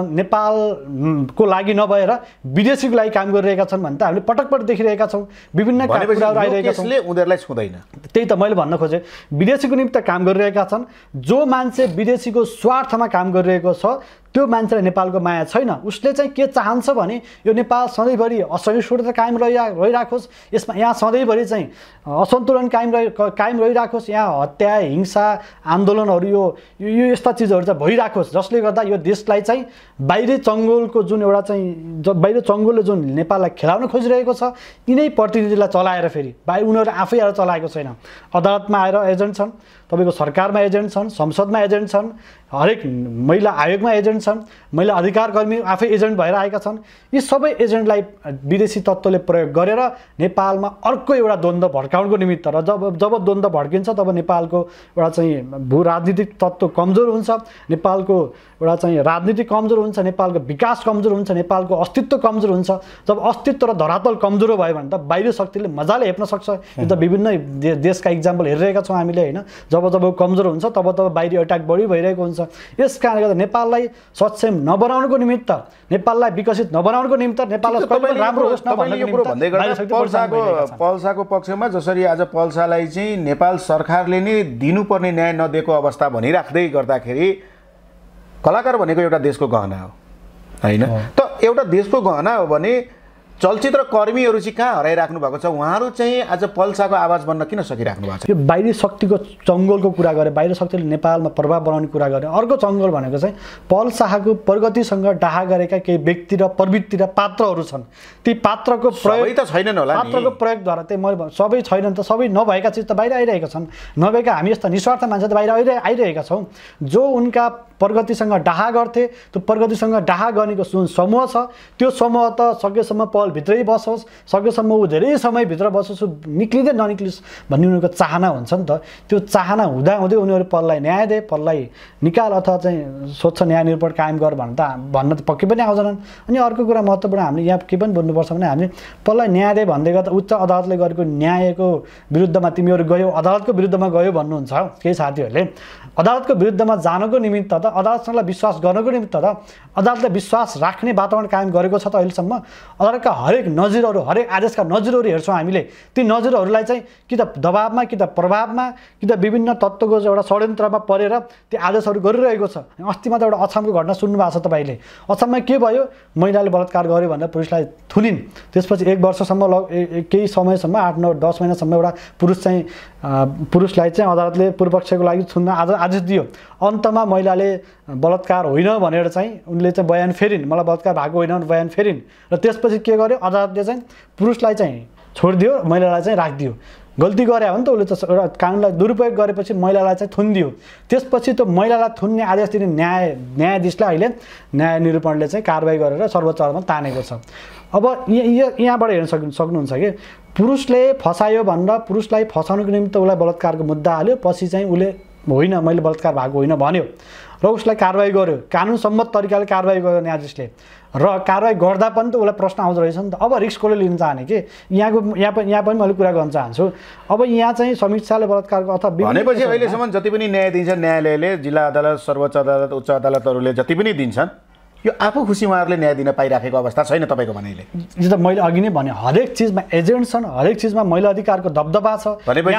नेपालको लागि नभएर विदेशीको लागि काम गरिरहेका छन् भने त हामीले पटक पटक देखिरहेका छौँ। विभिन्न कुराहरू आइरहेका छौँ, उनीहरूलाई छुँदैन। त्यही त मैले भन्न खोजेँ। विदेशीको निमित्त काम गरिरहेका छन्। जो मान्छे विदेशीको स्वार्थमा काम गरिरहेको छ त्यो मान्छेलाई नेपालको माया छैन। उसले चाहिँ के चाहन्छ भने यो नेपाल सधैँभरि असहिष्णुता कायम रहिराखोस्, यसमा यहाँ सधैँभरि चाहिँ असन्तुलन कायम रहिराखोस्, यहाँ हत्या हिंसा आन्दोलनहरू यो यस्ता चिजहरू चाहिँ भइराखोस् जसले गर्दा यो देशलाई चाहिँ बाहिरी चङ्गोलको जुन एउटा चाहिँ बाहिर चङ्गोलले जुन नेपाललाई खेलाउन खोजिरहेको छ यिनै प्रतिनिधिलाई चलाएर फेरि बाहिर उनीहरू आफै आएर चलाएको छैन। अदालतमा आएर एजेन्ट छन्, तपाईँको सरकारमा एजेन्ट छन्, संसदमा एजेन्ट छन्, हरेक महिला आयोगमा एजेन्ट छन्, महिला अधिकारकर्मी आफै एजेन्ट भएर आएका छन्। यी सबै एजेन्टलाई विदेशी तत्त्वले प्रयोग गरेर नेपालमा अर्को एउटा द्वन्द्व भड्काउनको निमित्त र जब द्वन्द्व भड्किन्छ तब नेपालको एउटा चाहिँ भू राजनीतिक तत्त्व कमजोर हुन्छ, नेपालको एउटा चाहिँ राजनीति कमजोर हुन्छ, नेपालको विकास कमजोर हुन्छ, नेपालको अस्तित्व कमजोर हुन्छ। जब अस्तित्व र धरातल कमजोर भयो भने त बाहिरी शक्तिले मजाले हेप्न सक्छ। यो त विभिन्न देशका इक्जाम्पल हेरिरहेका छौँ हामीले होइन। जब कमजोर हुन्छ तब बाहिरी अट्याक बढी भइरहेको हुन्छ। यस कारणले गर्दा नेपाललाई सक्षम नबनाउनुको निमित्त, नेपाललाई विकसित नबनाउनुको निमित्त, नेपाललाई कहिले राम्रो होस् नभन्नको निमित्त पल्साको पक्षमा जसरी आज पल्सालाई चाहिँ नेपाल सरकारले नै दिनुपर्ने न्याय नदिएको अवस्था भनिराख्दै गर्दाखेरि कलाकार भनेको एउटा देशको गहना हो होइन त। एउटा देशको गहना हो भने चलचित्र कर्मीहरू चाहिँ कहाँ हराइराख्नु भएको छ? उहाँहरू चाहिँ आज पल्साको आवाज बन्न किन सकिराख्नु भएको छ? यो बाहिरी शक्तिको चङ्गोलको कुरा गरे, बाहिरी शक्तिले नेपालमा प्रभाव बनाउने कुरा गरे। अर्को चङ्गोल भनेको चाहिँ पल्साको प्रगतिसँग डाहा गरेका केही व्यक्ति र प्रवृत्ति र पात्रहरू छन्। ती पात्रको प्रयोग त छैनन् होला, पात्रको प्रयोगद्वारा चाहिँ मैले सबै छैनन् त, सबै नभएका चिज त बाहिर आइरहेका छन्। नभएका हामी यस्ता निस्वार्थ मान्छे त बाहिर आइरहेका छौँ जो उनका प्रगतिसँग डाहा गर्थे। त्यो प्रगतिसँग डाहा गर्नेको जुन समूह छ त्यो समूह त सकेसम्म पलभित्रै बसोस्, सकेसम्म ऊ धेरै समयभित्र बसोस्, निक्लिँदै ननिक्लियोस् भन्ने उनीहरूको चाहना हुन्छ नि त। त्यो चाहना हुँदाहुँदै उनीहरू पललाई न्याय दे, पललाई निकाल अथवा चाहिँ स्वच्छ न्याय निरूपण कायम गर भन्न त पक्कै पनि आउँदैनन्। अनि अर्को कुरा महत्त्वपूर्ण हामीले यहाँ के पनि बुझ्नुपर्छ भने हामीले पललाई न्याय दे भन्दै गर्दा उच्च अदालतले गरेको न्यायको विरुद्धमा तिमीहरू गयो, अदालतको विरुद्धमा गयो भन्नुहुन्छ केही साथीहरूले। अदालतको विरुद्धमा जानको निमित्त त, अदालतसँग विश्वास गर्नको निमित्त त अदालतले विश्वास राख्ने वातावरण कायम गरेको छ त अहिलेसम्म। अदालतका हरेक नजिरहरू, हरेक आदेशका नजिरहरू हेर्छौँ हामीले। ती नजिरहरूलाई चाहिँ कि त दबावमा कि त प्रभावमा कि त विभिन्न तत्त्वको एउटा षड्यन्त्रमा परेर ती आदेशहरू गरिरहेको छ। अस्ति मात्र एउटा अछामको घटना सुन्नुभएको छ तपाईँले। अछाममा के भयो? महिलाले बलात्कार गर्यो भनेर पुरुषलाई थुनिन्। त्यसपछि 1 वर्षसम्म केही समयसम्म 8-9-10 महिनासम्म एउटा पुरुषलाई चाहिँ अदालतले पूर्वपक्षको लागि थुन्न आदेश दियो। अन्तमा महिलाले बलात्कार होइन भनेर चाहिँ उनले चाहिँ बयान फेरिन्, मलाई बलात्कार भएको होइन भनेर बयान फेरिन्। र त्यसपछि के गर्यो? अदालतले चाहिँ पुरुषलाई चाहिँ छोडिदियो, महिलालाई चाहिँ राखिदियो। गल्ती गरे हो नि त उसले त, एउटा कानुनलाई दुरुपयोग गरेपछि महिलालाई चाहिँ थुनिदियो। त्यसपछि त्यो महिलालाई थुन्ने आदेश दिने न्यायाधीशलाई अहिले न्याय निरूपणले चाहिँ कारबाही गरेर सर्वोच्च अदालतमा तानेको छ। अब यहाँबाट हेर्न सक्नुहुन्छ कि पुरुषले फसायो भनेर पुरुषलाई फसाउनुको निमित्त उसलाई बलात्कारको मुद्दा हाल्यो, पछि चाहिँ उसले होइन मैले बलात्कार भएको होइन भन्यो र उसलाई कारबाही गर्यो। कानुन सम्मत तरिकाले कारबाही गर्यो न्यायाधीशले, र कारबाही गर्दा पनि त उसलाई प्रश्न आउँदो रहेछ नि त। अब रिस्क कसले लिन चाहने कि यहाँ पनि मैले कुरा गर्न चाहन्छु। अब यहाँ चाहिँ समीक्षाले बलात्कारको अथवा भनेपछि अहिलेसम्म जति पनि न्याय दिन्छ न्यायालयले, जिल्ला अदालत, सर्वोच्च अदालत, उच्च अदालतहरूले जति पनि दिन्छन् यो आफू खुसी उहाँहरूले न्याय दिन पाइराखेको अवस्था छैन तपाईँको भनाइले? यो त मैले अघि नै भने हरेक चिजमा एजेन्ट छन्, हरेक चिजमा महिला अधिकारको दबदबा छ।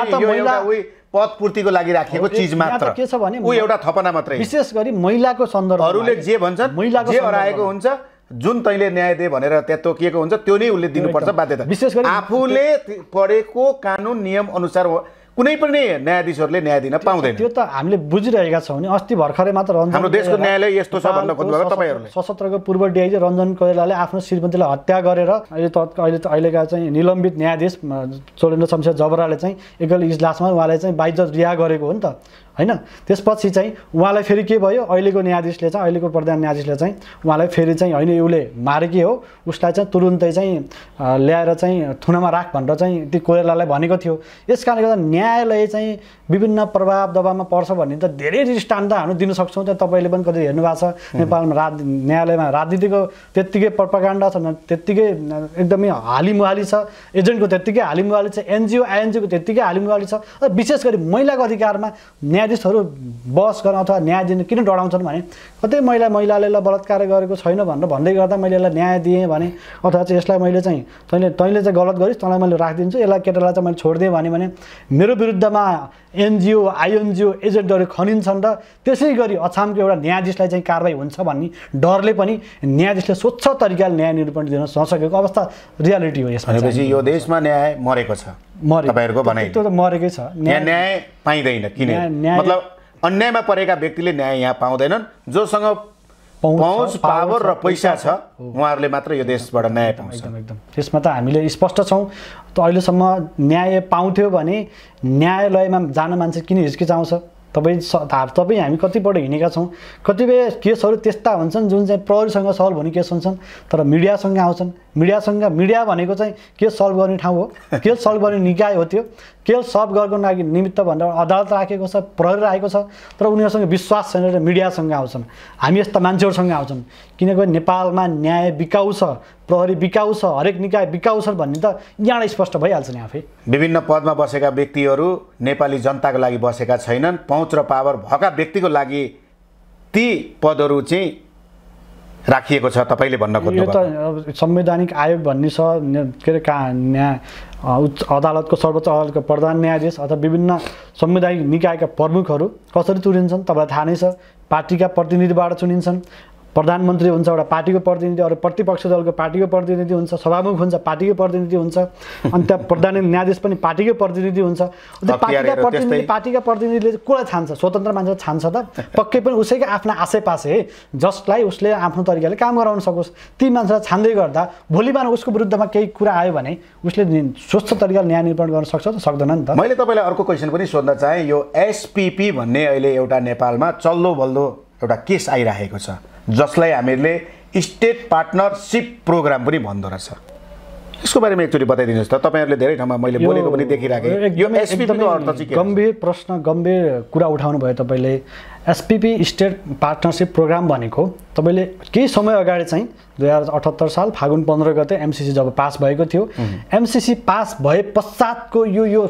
पदपूर्तिको लागि राखिएको चिज मात्र के छ भने ऊ एउटा थपना मात्रै। विशेष गरी महिलाको सन्दर्भमा अरूले जे भन्छन्, जे हराएको हुन्छ जुन तैँले न्याय दे भनेर त्यहाँ तोकिएको हुन्छ त्यो नै उसले दिनुपर्छ बाध्यता। विशेष गरी आफूले पढेको कानुन नियम अनुसार कुनै पनि न्यायाधीशहरूले न्याय दिन पाउँदैन। त्यो त हामीले बुझिरहेका छौँ नि। अस्ति भर्खरै मात्र हाम्रो देशको न्यायालय यस्तो छ भन्न खोज्नुभएको तपाईँहरूले। सशस्त्रको पूर्व डिआइजी रञ्जन कोइरालाले आफ्नो श्रीमतीलाई हत्या गरेर अहिलेका चाहिँ निलम्बित न्यायाधीश चोलेन्द्र शमशेर जबराले चाहिँ एकल इजलासमा उहाँलाई चाहिँ बाइज्जत रिहा गरेको हो नि त हैन। त्यसपछि चाहिँ उहाँलाई फेरि के भयो, अहिलेको न्यायाधीशले चाहिँ अहिलेको प्रधान न्यायाधीशले चाहिँ उहाँलाई फेरि चाहिँ होइन उसले मारेकी हो, उसलाई चाहिँ तुरुन्तै चाहिँ ल्याएर चाहिँ थुनामा राख भनेर चाहिँ ती कोइरालालाई भनेको थियो। यस कारणले गर्दा न्यायालय चाहिँ विभिन्न प्रभाव दबावमा पर्छ भन्ने त धेरै दृष्टान्त हामी दिन सक्छौँ। त्यहाँ तपाईँले पनि कति हेर्नु भएको छ नेपालमा न्यायालयमा राजनीतिको त्यत्तिकै प्रोपागान्डा छ, त्यत्तिकै एकदमै हालिमुहाली छ, एजेन्टको त्यत्तिकै हालिमुहाली छ, एनजिओ आइएनजिओको त्यत्तिकै हालिमुहाली छ। विशेष गरी महिलाको अधिकारमा न्यायाधीशहरू बहस गर्न अथवा न्याय दिन किन डराउँछन् भने कतै महिलाले ल बलात्कार गरेको छैन भनेर भन्दै गर्दा मैले यसलाई न्याय दिएँ भने अथवा चाहिँ यसलाई मैले चाहिँ तैँले चाहिँ गलत गरिस् तँलाई मैले राखिदिन्छु, यसलाई केटालाई चाहिँ मैले छोडिदिएँ भने मेरो विरुद्धमा एनजिओ आइएनजिओ एजेन्टहरू खनिन्छन् र त्यसै गरी अछामको एउटा न्यायाधीशलाई चाहिँ कारबाही हुन्छ भन्ने डरले पनि न्यायाधीशले स्वच्छ तरिकाले न्याय निरूपण दिन नसकेको अवस्था रियालिटी हो। यसमा भनेपछि यो देशमा न्याय मरेको छ तपाईँहरूको भनाइ। त्यो त मरेकै छ, न्याय पाइँदैन। किन मतलब अन्यायमा परेका व्यक्तिले न्याय यहाँ पाउँदैनन्। जोसँग पहुँच पावर र पैसा छ उहाँहरूले मात्र यो देशबाट न्याय पाउँछ। एकदम त्यसमा त हामीले स्पष्ट छौँ। त अहिलेसम्म न्याय पाउँथ्यो भने न्यायालयमा जान मान्छे किन हिचकिचाउँछ? तपाईँ हामी कतिपल्ट हिँडेका छौँ। कतिपय केसहरू त्यस्ता हुन्छन् जुन चाहिँ प्रहरीसँग सल्भ हुने केस हुन्छन् तर मिडियासँग आउँछन्। मिडिया भनेको चाहिँ केस सल्भ गर्ने ठाउँ हो, केस सल्भ गर्ने निकाय हो। त्यो केस सल्भ गर्नको लागि निमित्त भनेर अदालत राखेको छ, प्रहरी राखेको छ, तर उनीहरूसँग विश्वास छैन र मिडियासँग आउँछन्। हामी यस्ता मान्छेहरूसँग आउँछन् किनकि नेपालमा न्याय बिकाउ छ, प्रहरी बिकाउ छ, हरेक निकाय बिकाउ छ भन्ने त यहाँ स्पष्ट भइहाल्छ नि आफै। विभिन्न पदमा बसेका व्यक्तिहरू नेपाली जनताको लागि बसेका छैनन्, पहुँच र पावर भएका व्यक्तिको लागि ती पदहरू चाहिँ राखिएको छ तपाईँले भन्न खोज्नु। यो त संवैधानिक आयोग भन्ने छ के अरे उच्च अदालतको सर्वोच्च अदालतको प्रधान न्यायाधीश अथवा विभिन्न संवैधानिक निकायका प्रमुखहरू कसरी चुनिन्छन् तपाईँलाई थाहा नै छ। पार्टीका प्रतिनिधिबाट चुनिन्छन्। प्रधानमन्त्री हुन्छ एउटा पार्टीको प्रतिनिधि, अरू प्रतिपक्ष दलको पार्टीको प्रतिनिधि हुन्छ, सभामुख हुन्छ पार्टीको प्रतिनिधि हुन्छ, अनि त्यहाँ प्रधान न्यायाधीश पनि पार्टीकै प्रतिनिधि हुन्छ। पार्टीका प्रतिनिधिले कसलाई छान्छ? स्वतन्त्र मान्छे छान्छ त पक्कै पनि उसैको आफ्ना आसेपासे जसलाई उसले आफ्नो तरिकाले काम गराउन सकोस् ती मान्छेलाई छान्दै गर्दा भोलि बिहान उसको विरुद्धमा केही कुरा आयो भने उसले स्वच्छ तरिकाले न्याय निरूपण गर्न सक्छ त सक्दैन नि त। मैले तपाईँलाई अर्को क्वेसन पनि सोध्न चाहेँ। यो एसपिपी भन्ने अहिले एउटा नेपालमा चल्दो बल्दो एउटा केस आइरहेको छ जसलाई हामीले स्टेट पार्टनरसिप प्रोग्राम पनि भन्दो रहेछ। यसको बारेमा एकचोटि बताइदिनुहोस् त। तपाईँहरूले धेरै ठाउँमा मैले बोलेको पनि देखिराखेँ। यो एसपिपीको अर्थ चाहिँ के? गम्भीर प्रश्न, गम्भीर कुरा उठाउनु भयो तपाईँले। एसपिपी स्टेट पार्टनरसिप प्रोग्राम भनेको तपाईँले केही समय अगाडि चाहिँ 2078 साल फागुन 15 गते एमसिसी जब पास भएको थियो, एमसिसी पास भए पश्चातको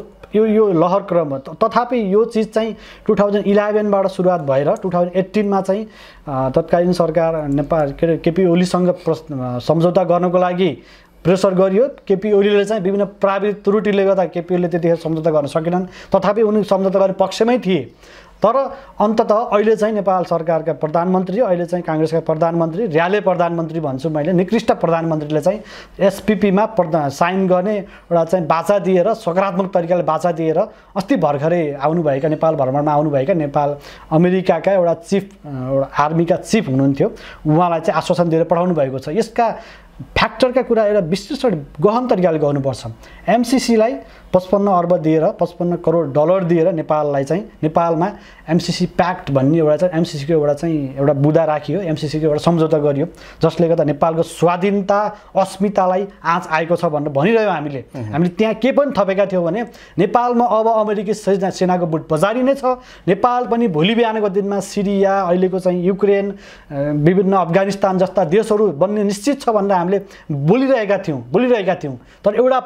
यो लहरक्रम। तथापि यो चिज चाहिँ 2011बाट सुरुवात भएर 2018मा चाहिँ तत्कालीन सरकार नेपाल के अरे केपी ओलीसँग सम्झौता गर्नको लागि प्रेसर गरियो। केपी ओलीले चाहिँ विभिन्न प्राविधिक त्रुटिले गर्दा केपी ओलीले त्यतिखेर सम्झौता गर्न सकेनन्, तथापि उनी सम्झौता गर्ने पक्षमै थिए। तर अन्ततः अहिले चाहिँ नेपाल सरकारका प्रधानमन्त्री, अहिले चाहिँ काङ्ग्रेसका प्रधानमन्त्री, र्याले प्रधानमन्त्री भन्छु मैले, निकृष्ट प्रधानमन्त्रीले चाहिँ एसपिपीमा साइन गर्ने एउटा चाहिँ बाचा दिएर, सकारात्मक तरिकाले बाचा दिएर अस्ति भर्खरै आउनुभएका नेपाल भ्रमणमा आउनुभएका नेपाल अमेरिकाका एउटा चिफ, एउटा आर्मीका चिफ हुनुहुन्थ्यो, उहाँलाई चाहिँ आश्वासन दिएर पठाउनु भएको छ। यसका फ्याक्टरका कुरा एउटा विशेष गहन तरिकाले गर्नुपर्छ। एमसिसीलाई 55 अर्ब दिएर, 55 करोड डलर दिएर नेपाललाई चाहिँ नेपालमा एमसिसी प्याक्ट भन्ने एउटा चाहिँ एमसिसीको एउटा बुदा राखियो, एमसिसीको एउटा सम्झौता गरियो जसले गर्दा नेपालको स्वाधीनता अस्मितालाई आँच आएको छ भनेर भनिरह्यौँ हामीले। त्यहाँ के पनि थपेका थियौँ भने नेपालमा अब अमेरिकी सेनाको बुट बजारी नै छ। नेपाल पनि भोलि बिहानको दिनमा सिरिया, अहिलेको चाहिँ युक्रेन, विभिन्न अफगानिस्तान जस्ता देशहरू बन्ने निश्चित छ भनेर हामीले बोलिरहेका थियौँ। तर एउटा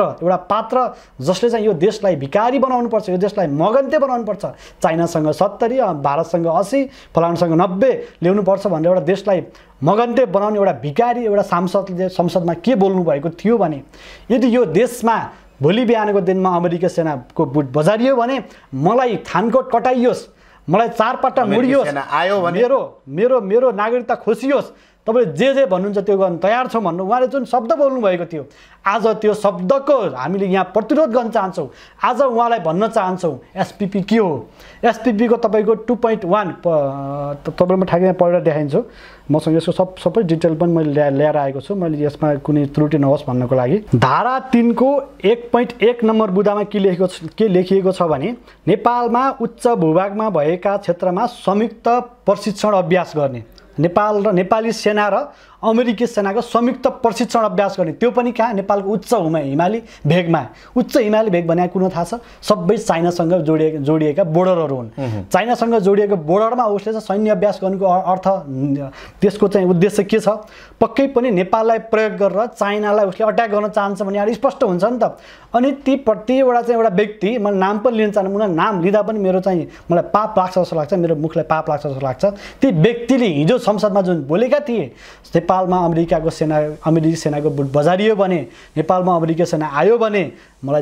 पात्र जसले चाहिँ यो देशलाई भिकारी बनाउनुपर्छ, यो देशलाई मगन्ते बनाउनुपर्छ, चाइनासँग 70, भारतसँग 80, फलानसँग 90 ल्याउनुपर्छ भनेर एउटा देशलाई मगन्ते बनाउने एउटा भिकारी एउटा सांसदले संसदमा के बोल्नु भएको थियो भने यदि यो देशमा भोलि बिहानको दिनमा अमेरिकी सेनाको बुट बजारियो भने मलाई थानकोट कटाइयोस्, मलाई चारपट्टा मुडियोस्, मेरो नागरिकता खोसियोस्, तपाईँले जे भन्नुहुन्छ त्यो गर्न तयार छौँ भन्नु उहाँले जुन शब्द बोल्नुभएको थियो, आज त्यो शब्दको हामीले यहाँ प्रतिरोध गर्न चाहन्छौँ। आज उहाँलाई भन्न चाहन्छौँ एसपिपी के हो। एसपिपीको तपाईँको 2.1 तपाईँलाई म ठ्याक्कै पढेर देखाइन्छु। मसँग यसको सबै डिटेल पनि मैले ल्याएर आएको छु, मैले यसमा कुनै त्रुटि नहोस् भन्नको लागि। धारा 3 को 1.1 नम्बर बुँदामा के लेखिएको छ भने नेपालमा उच्च भूभागमा भएका क्षेत्रमा संयुक्त प्रशिक्षण अभ्यास गर्ने, नेपाल र नेपाली सेना र अमेरिकी सेनाको संयुक्त प्रशिक्षण अभ्यास गर्ने। त्यो पनि कहाँ? नेपालको उच्च हिमाली भेगमा। उच्च हिमाली भेग भनेको कुन थाहा छ? सबै चाइनासँग जोडिएका बोर्डरहरू हुन्। चाइनासँग जोडिएको बोर्डरमा उसले चाहिँ सैन्य अभ्यास गर्नुको अर्थ, त्यसको चाहिँ उद्देश्य के छ? पक्कै पनि नेपाललाई प्रयोग गरेर चाइनालाई उसले अट्याक गर्न चाहन्छ भने यहाँ स्पष्ट हुन्छ नि त। अनि एउटा चाहिँ एउटा व्यक्ति, मैले नाम पनि लिन चाहन्छु, उनीहरू नाम लिँदा पनि मेरो चाहिँ मलाई पाप लाग्छ जस्तो लाग्छ, मेरो मुखलाई पाप लाग्छ जस्तो लाग्छ। ती व्यक्तिले हिजो संसदमा जुन बोलेका थिए, नेपालमा अमेरिकाको सेना, अमेरिकी सेनाको बुट बजारियो भने, नेपालमा अमेरिकी सेना आयो भने मलाई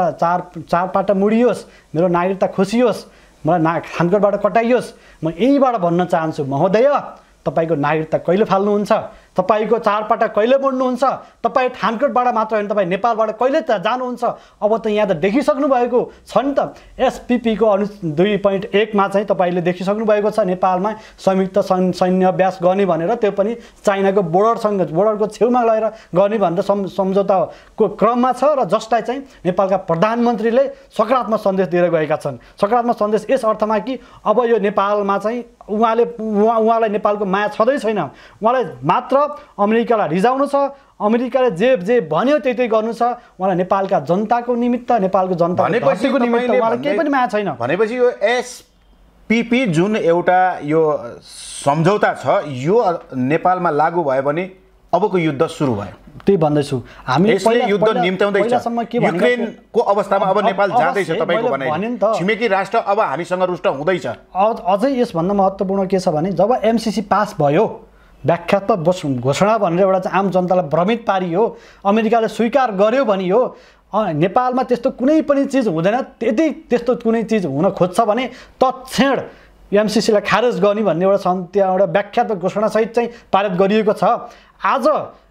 चार पाटा मुडियोस्, मेरो नागरिकता खोसियोस्, मलाई खानकोटबाट कटाइयोस्। म यहीबाट भन्न चाहन्छु महोदय, तपाईँको नागरिकता कहिले फाल्नुहुन्छ? तपाईको चारपाटा कहिले बढ्नुहुन्छ? तपाईँ ठानकोटबाट मात्र होइन, तपाईँ नेपालबाट कहिले जानुहुन्छ? अब त यहाँ त देखिसक्नु भएको छ नि त। एसपिपी को 2.1 मा चाहिँ तपाईँले देखिसक्नु भएको छ नेपालमा संयुक्त सैन्य अभ्यास गर्ने भनेर, त्यो पनि चाइनाको बोर्डरको छेउमा लगेर गर्ने भनेर सम्झौताको क्रममा छ, र जसलाई चाहिँ नेपालका प्रधानमन्त्रीले सकारात्मक सन्देश दिएर गएका छन्। सकारात्मक सन्देश यस अर्थमा कि अब यो नेपालमा चाहिँ उहाँलाई नेपालको माया छँदै छैन, उहाँलाई मात्र अमेरिकालाई रिजाउनु छ, अमेरिकाले जे भन्यो त्यही गर्नु छ, उहाँलाई नेपालका जनताको निमित्त, नेपालको जनताको निमित्त उहाँलाई केही पनि माया छैन। भनेपछि यो एसपिपी जुन एउटा यो सम्झौता छ, यो नेपालमा लागू भयो भने अबको युद्ध सुरु भयो। त्यही भन्दैछु, हामी यसले युद्ध निम्त्याउँदैछ। युक्रेनको अवस्थामा अब नेपाल जाँदैछ। तपाईँको भनाइ छिमेकी राष्ट्र अब हामीसँग रुष्ट हुँदैछ। अझै यसभन्दा महत्त्वपूर्ण के छ भने जब एमसिसी पास भयो, व्याख्यात्मक घोषणा भनेर एउटा चाहिँ आम जनतालाई भ्रमित पारियो, अमेरिकाले स्वीकार गर्यो भनियो, नेपालमा त्यस्तो कुनै पनि चिज हुँदैन, यदि त्यस्तो कुनै चिज हुन खोज्छ भने तत्क्षण एमसिसीलाई खारेज गर्ने भन्ने एउटा व्याख्यात्मक घोषणासहित चाहिँ पारित गरिएको छ। आज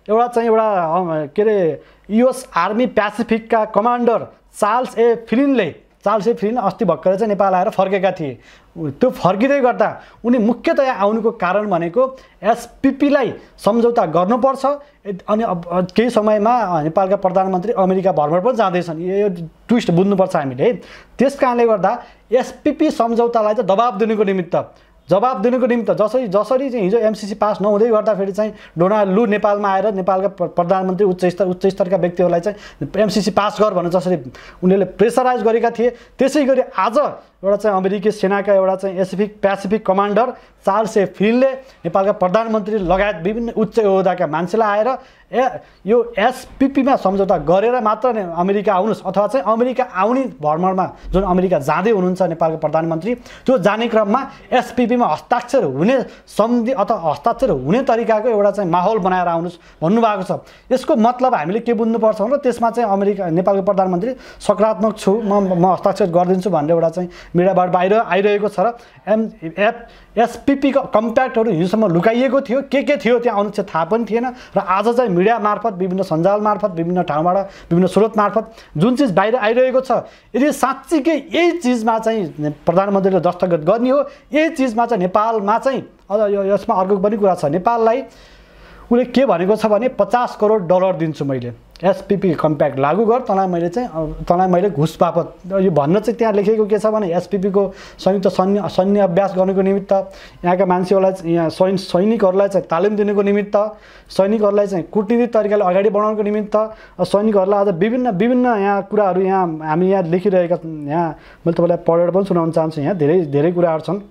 एउटा के अरे युएस आर्मी पेसिफिकका कमान्डर चार्ल्स ए फ्लिन अस्ति भर्खरै चाहिँ नेपाल आएर फर्केका थिए। त्यो फर्किँदै गर्दा उनी मुख्यतया आउनुको कारण भनेको एसपिपीलाई सम्झौता गर्नुपर्छ, अनि केही समयमा नेपालका प्रधानमन्त्री अमेरिका भ्रमण पनि जाँदैछन्। यो ट्विस्ट बुझ्नुपर्छ हामीले। त्यस कारणले गर्दा एसपिपी सम्झौतालाई चाहिँ जवाब दिनुको निमित्त जसरी चाहिँ हिजो एमसिसी पास नहुँदै गर्दाखेरि चाहिँ डोनाल्ड लु नेपालमा आएर नेपालका प्रधानमन्त्री उच्च स्तरका व्यक्तिहरूलाई चाहिँ एमसिसी पास गर भनेर जसरी उनीहरूले प्रेसराइज गरेका थिए, त्यसै गरी आज एउटा चाहिँ अमेरिकी सेनाका एउटा चाहिँ पेसिफिक कमान्डर चार्ल्स ए फ्लिनले नेपालका प्रधानमन्त्री लगायत विभिन्न उच्च ओहदाका मान्छेलाई आएर यो एसपिपीमा सम्झौता गरेर मात्र नै अमेरिका आउनुहोस्, अथवा चाहिँ अमेरिका आउने भ्रमणमा जुन अमेरिका जाँदै हुनुहुन्छ नेपालको प्रधानमन्त्री, त्यो जाने क्रममा एसपिपीमा हस्ताक्षर हुने सन्धि अथवा हस्ताक्षर हुने तरिकाको एउटा चाहिँ माहौल बनाएर आउनुहोस् भन्नुभएको छ। यसको मतलब हामीले के बुझ्नुपर्छ भने त्यसमा चाहिँ नेपालको प्रधानमन्त्री सकारात्मक छु, म हस्ताक्षर गरिदिन्छु भनेर एउटा चाहिँ मिडियाबाट बाहिर आइरहेको छ। र एसपिपीको कम्प्याक्टहरू हिजोसम्म लुकाइएको थियो, के थियो त्यहाँ आउनु चाहिँ थाहा पनि थिएन, र आज चाहिँ मिडिया मार्फत, विभिन्न सञ्जाल मार्फत, विभिन्न ठाउँबाट, विभिन्न स्रोत मार्फत जुन चिज बाहिर आइरहेको छ, यदि साँच्चीकै यही चिजमा चाहिँ प्रधानमन्त्रीले दस्तखत गर्ने हो, यही चिजमा चाहिँ नेपालमा चाहिँ अझ यसमा अर्को पनि कुरा छ, नेपाललाई उसले के भनेको छ भने 50 करोड डलर दिन्छु मैले, एसपिपी कम्प्याक्ट लागू गर, तँलाई मैले घुस बापत। यो भन्न चाहिँ त्यहाँ लेखेको के छ भने एसपिपीको संयुक्त सैन्य अभ्यास गर्नुको निमित्त, यहाँका मान्छेहरूलाई, यहाँ सैनिकहरूलाई चाहिँ तालिम दिनुको निमित्त, सैनिकहरूलाई चाहिँ कूटनीतिक तरिकाले अगाडि बढाउनुको निमित्त, सैनिकहरूलाई आज विभिन्न यहाँ कुराहरू यहाँ हामी यहाँ लेखिरहेका, यहाँ मैले तपाईँलाई पढेर पनि सुनाउन चाहन्छु। यहाँ धेरै कुराहरू छन्।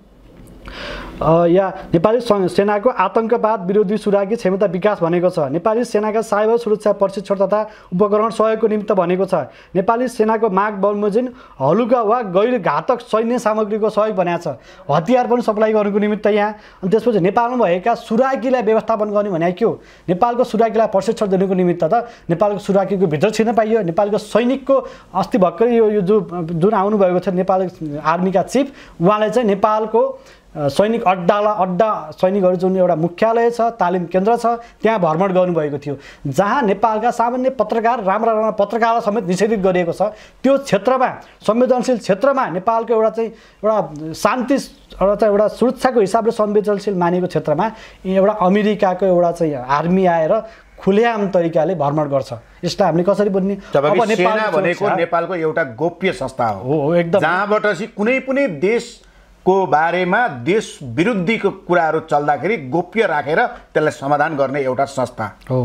नेपाली सेनाको आतंकवाद विरोधी सुराकी क्षमता विकास भनेको छ। नेपाली सेनाका साइबर सुरक्षा प्रशिक्षण तथा उपकरण सहयोगको निमित्त भनेको छ। नेपाली सेनाको माग बमोजिम हलुका वा गैर घातक सैन्य सामग्रीको सहयोग भनेको छ, हतियार पनि सप्लाई गर्नुको निमित्त यहाँ। अनि त्यसपछि नेपालमा भएका सुराकीलाई व्यवस्थापन गर्ने भने के हो? नेपालको सुराकीलाई प्रशिक्षण दिनुको निमित्त त नेपालको सुराकीको भित्र छिर्न पाइयो। नेपालको सैनिकको अस्ति भर्खरै यो जुन आउनुभएको छ नेपाल आर्मीका चिफ, उहाँले चाहिँ नेपालको सैनिक अड्डा सैनिकहरू जुन एउटा मुख्यालय छ, तालिम केन्द्र छ, त्यहाँ भ्रमण गर्नुभएको थियो, जहाँ नेपालका सामान्य पत्रकार, राम्रा पत्रकारलाई समेत निषेधित गरिएको छ। त्यो क्षेत्रमा, संवेदनशील क्षेत्रमा, नेपालको एउटा शान्ति एउटा सुरक्षाको हिसाबले संवेदनशील मानिएको क्षेत्रमा एउटा अमेरिकाको एउटा आर्मी आएर खुलेआम तरिकाले भ्रमण गर्छ। यसलाई हामीले कसरी बुझ्ने? अब सेना भनेको नेपालको एउटा गोप्य संस्था हो, एकदम, जहाँबाट चाहिँ कुनै पनि देशको बारेमा देश विरुद्धको कुराहरू चल्दाखेरि गोप्य राखेर त्यसलाई समाधान गर्ने एउटा संस्था हो।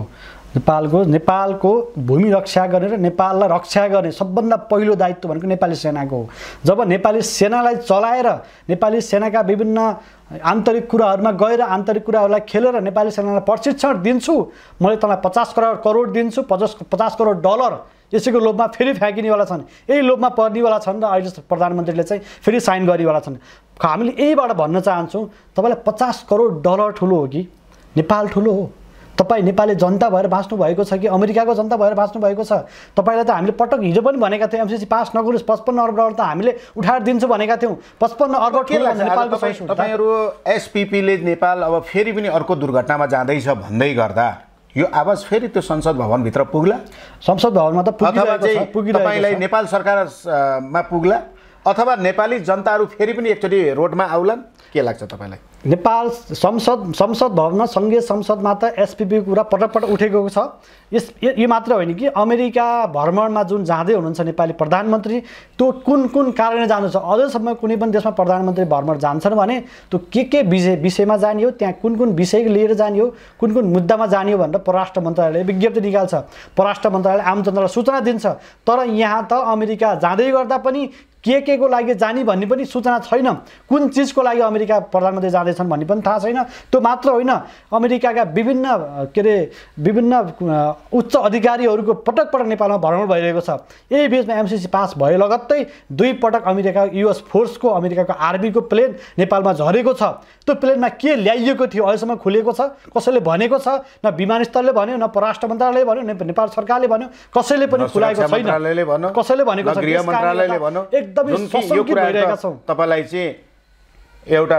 नेपालको भूमि रक्षा गर्ने र नेपाललाई रक्षा गर्ने सबभन्दा पहिलो दायित्व भनेको नेपाली सेनाको हो। जब नेपाली सेनालाई चलाएर नेपाली सेनाका विभिन्न आन्तरिक कुराहरूमा गएर आन्तरिक कुराहरूलाई खेलेर नेपाली सेनालाई प्रशिक्षण दिन्छु, मैले तँलाई 50 करोड दिन्छु, 50 करोड डलर यसैको लोभमा फेरि फ्याँकिनेवाला छन्, यही लोभमा पर्नेवाला छन् र अहिले प्रधानमन्त्रीले चाहिँ फेरि साइन गर्नेवाला छन्। हामीले यहीबाट भन्न चाहन्छौँ, तपाईँलाई 50 करोड डलर ठुलो हो कि नेपाल ठुलो हो? तपाईँ नेपाली जनता भएर बाँच्नु भएको छ कि अमेरिकाको जनता भएर बाँच्नु भएको छ? तपाईँलाई त हामीले पटक हिजो पनि भनेका थियौँ, एमसिसी पास नगरोस्, 55 अर्ब डलर त हामीले उठाएर दिन्छु भनेका थियौँ। 55 अर्ब नेपालको तपाईँहरू एसपिपीले नेपाल अब फेरि पनि अर्को दुर्घटनामा जाँदैछ भन्दै गर्दा यो आवाज फेरि त्यो संसद भवनभित्र पुग्ला? संसद भवनमा त पुगिरहेको छ। तपाईँलाई नेपाल सरकारमा पुग्ला अथवा नेपाली जनताहरू फेरि पनि एकचोटि रोडमा आउलान्? के लाग्छ तपाईँलाई? नेपाल संसद भवनमा सङ्घीय संसदमा त एसपिपीको कुरा पटक उठेको छ। यो मात्र होइन कि अमेरिका भ्रमणमा जुन जाँदै हुनुहुन्छ नेपाली प्रधानमन्त्री, त्यो कुन कारणले जानु छ? अझैसम्म कुनै पनि देशमा प्रधानमन्त्री भ्रमण जान्छन् भने त्यो के विषयमा जाने हो, त्यहाँ कुन विषय लिएर जाने हो, कुन मुद्दामा जाने हो भनेर परराष्ट्र मन्त्रालयले विज्ञप्ति निकाल्छ। परराष्ट्र मन्त्रालयले आम जनतालाई सूचना दिन्छ। तर यहाँ त अमेरिका जाँदै गर्दा पनि के को लागि जाने भन्ने पनि सूचना छैन। कुन चिजको लागि अमेरिका प्रधानमन्त्री जाँदैछन् भन्ने पनि थाहा छैन। त्यो मात्र होइन, अमेरिकाका विभिन्न उच्च अधिकारीहरूको पटक नेपालमा भ्रमण भइरहेको छ। यही बिचमा एमसिसी पास भए लगत्तै 2 पटक अमेरिका युएस फोर्सको, अमेरिकाको आर्मीको प्लेन नेपालमा झरेको छ। त्यो प्लेनमा के ल्याइएको थियो अहिलेसम्म खुलेको छ? कसैले भनेको छ? न विमानस्थलले भन्यो, न परराष्ट्र मन्त्रालयले भन्यो, न नेपाल सरकारले भन्यो, कसैले पनि खुलाएको छैन। कसैले भनेको छ? गृह मन्त्रालयले भन्यो। तपाईलाई चाहिँ एउटा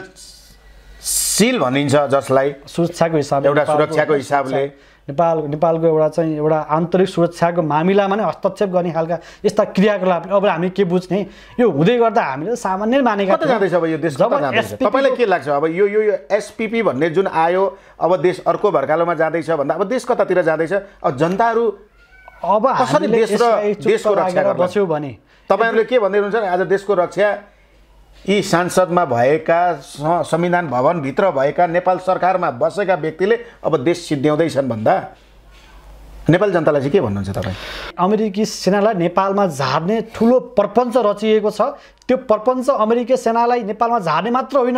संवेदनशील भनिन्छ, जसलाई सुरक्षाको हिसाबले नेपालको एउटा आन्तरिक सुरक्षाको मामिलामा नै हस्तक्षेप गर्ने खालका यस्ता क्रियाकलाप अब हामी के बुझ्ने? यो हुँदै गर्दा हामीले सामान्य मानेका कता जाँदैछ अब यो देश? तपाईँलाई के लाग्छ अब यो एसपिपी भन्ने जुन आयो, अब देश अर्को भर्कालोमा जाँदैछ भन्दा अब देश कतातिर जाँदैछ? अब जनताहरू अब कसरी देशको रक्षा बस्यो भने तपाईहरुले के भन्दै हुनुहुन्छ? आज देशको रक्षा यी सांसदमा भएका, संविधान भवनभित्र भएका, नेपाल सरकारमा बसेका व्यक्तिले अब देश सिद्ध्याउँदैछन् भन्दा नेपाली जनतालाई चाहिँ के भन्नुहुन्छ तपाईँ? अमेरिकी सेनालाई नेपालमा झार्ने ठुलो प्रपञ्च रचिएको छ। त्यो प्रपञ्च अमेरिकी सेनालाई नेपालमा झार्ने मात्र होइन,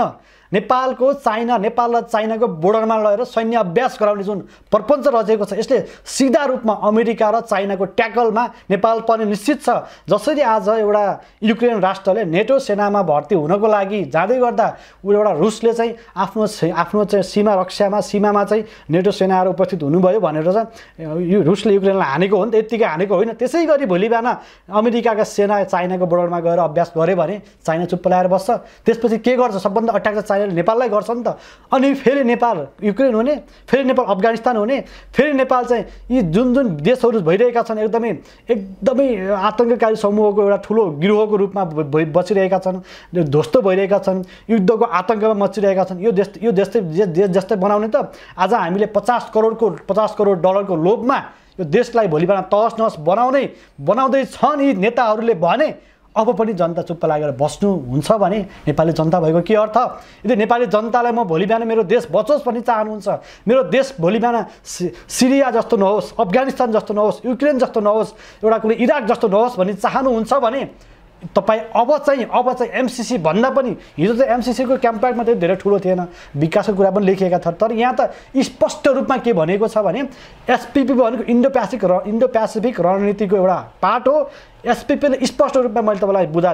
नेपाल र चाइनाको बोर्डरमा लगेर सैन्य अभ्यास गराउने जुन प्रपञ्च रचेको छ, यसले सिधा रूपमा अमेरिका र चाइनाको ट्याकलमा नेपाल पर्ने निश्चित छ। जसरी आज एउटा युक्रेन राष्ट्रले नेटो सेनामा भर्ती हुनको लागि जाँदै गर्दा एउटा रुसले चाहिँ आफ्नो सीमा रक्षामा, सीमामा चाहिँ नेटो सेनाहरू उपस्थित हुनुभयो भनेर चाहिँ यो रुसले युक्रेनलाई हानेको हो नि त, यत्तिकै हानेको होइन। त्यसै गरी भोलि बिहान अमेरिकाका सेना चाइनाको बोर्डरमा गएर अभ्यास गऱ्यो भने चाइना चुप्प लाएर बस्छ। त्यसपछि के गर्छ? सबभन्दा अट्याक त चाइनाले नेपाललाई गर्छ नि त। अनि फेरि नेपाल युक्रेन हुने, फेरि नेपाल अफगानिस्तान हुने, फेरि नेपाल चाहिँ यी जुन देशहरू भइरहेका छन् एकदमै आतङ्ककारी समूहको एउटा ठुलो गिरोहको रूपमा बसिरहेका छन्, ध्वस्त भइरहेका छन्, युद्धको आतङ्कमा मचिरहेका छन्। यो देश जस्तै बनाउने त आज हामीले 50 करोड डलरको लोभमा यो देशलाई भोलि बिहान तहस नहस बनाउँदै छन् यी नेताहरूले भने अब पनि जनता चुप्प लागेर बस्नु हुन्छ भने नेपाली जनता भएको के अर्थ? यदि नेपाली जनतालाई म भोलि बिहान मेरो देश बचोस् भन्ने चाहनुहुन्छ, मेरो देश भोलि बिहान सिरिया जस्तो नहोस्, अफगानिस्तान जस्तो नहोस्, युक्रेन जस्तो नहोस्, एउटा कुनै इराक जस्तो नहोस् भन्ने चाहनुहुन्छ भने तपाईँ अब चाहिँ एमसिसी भन्दा पनि हिजो चाहिँ एमसिसीको क्याम्पेन मात्रै धेरै ठुलो थिएन, विकासको कुरा पनि लेखिएका थिए। तर यहाँ त स्पष्ट रूपमा के भनेको छ भने एसपिपी भनेको इन्डो पेसिफिक रणनीतिको एउटा पार्ट हो। एसपिपीले स्पष्ट रूपमा मैले तपाईँलाई बुझा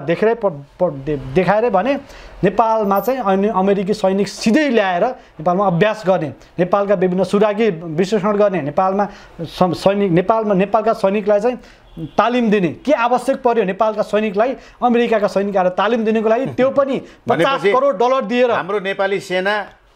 देखाएरै भने नेपालमा चाहिँ अमेरिकी सैनिक सिधै ल्याएर नेपालमा अभ्यास गर्ने, नेपालका विभिन्न सुरागी विश्लेषण गर्ने, नेपालका सैनिकलाई चाहिँ तालिम दिने के आवश्यक पर्यो नेपालका सैनिकलाई अमेरिकाका सैनिक आएर तालिम दिनको लागि त्यो पनि 50 करोड डलर दिएर हाम्रो नेपाली सेना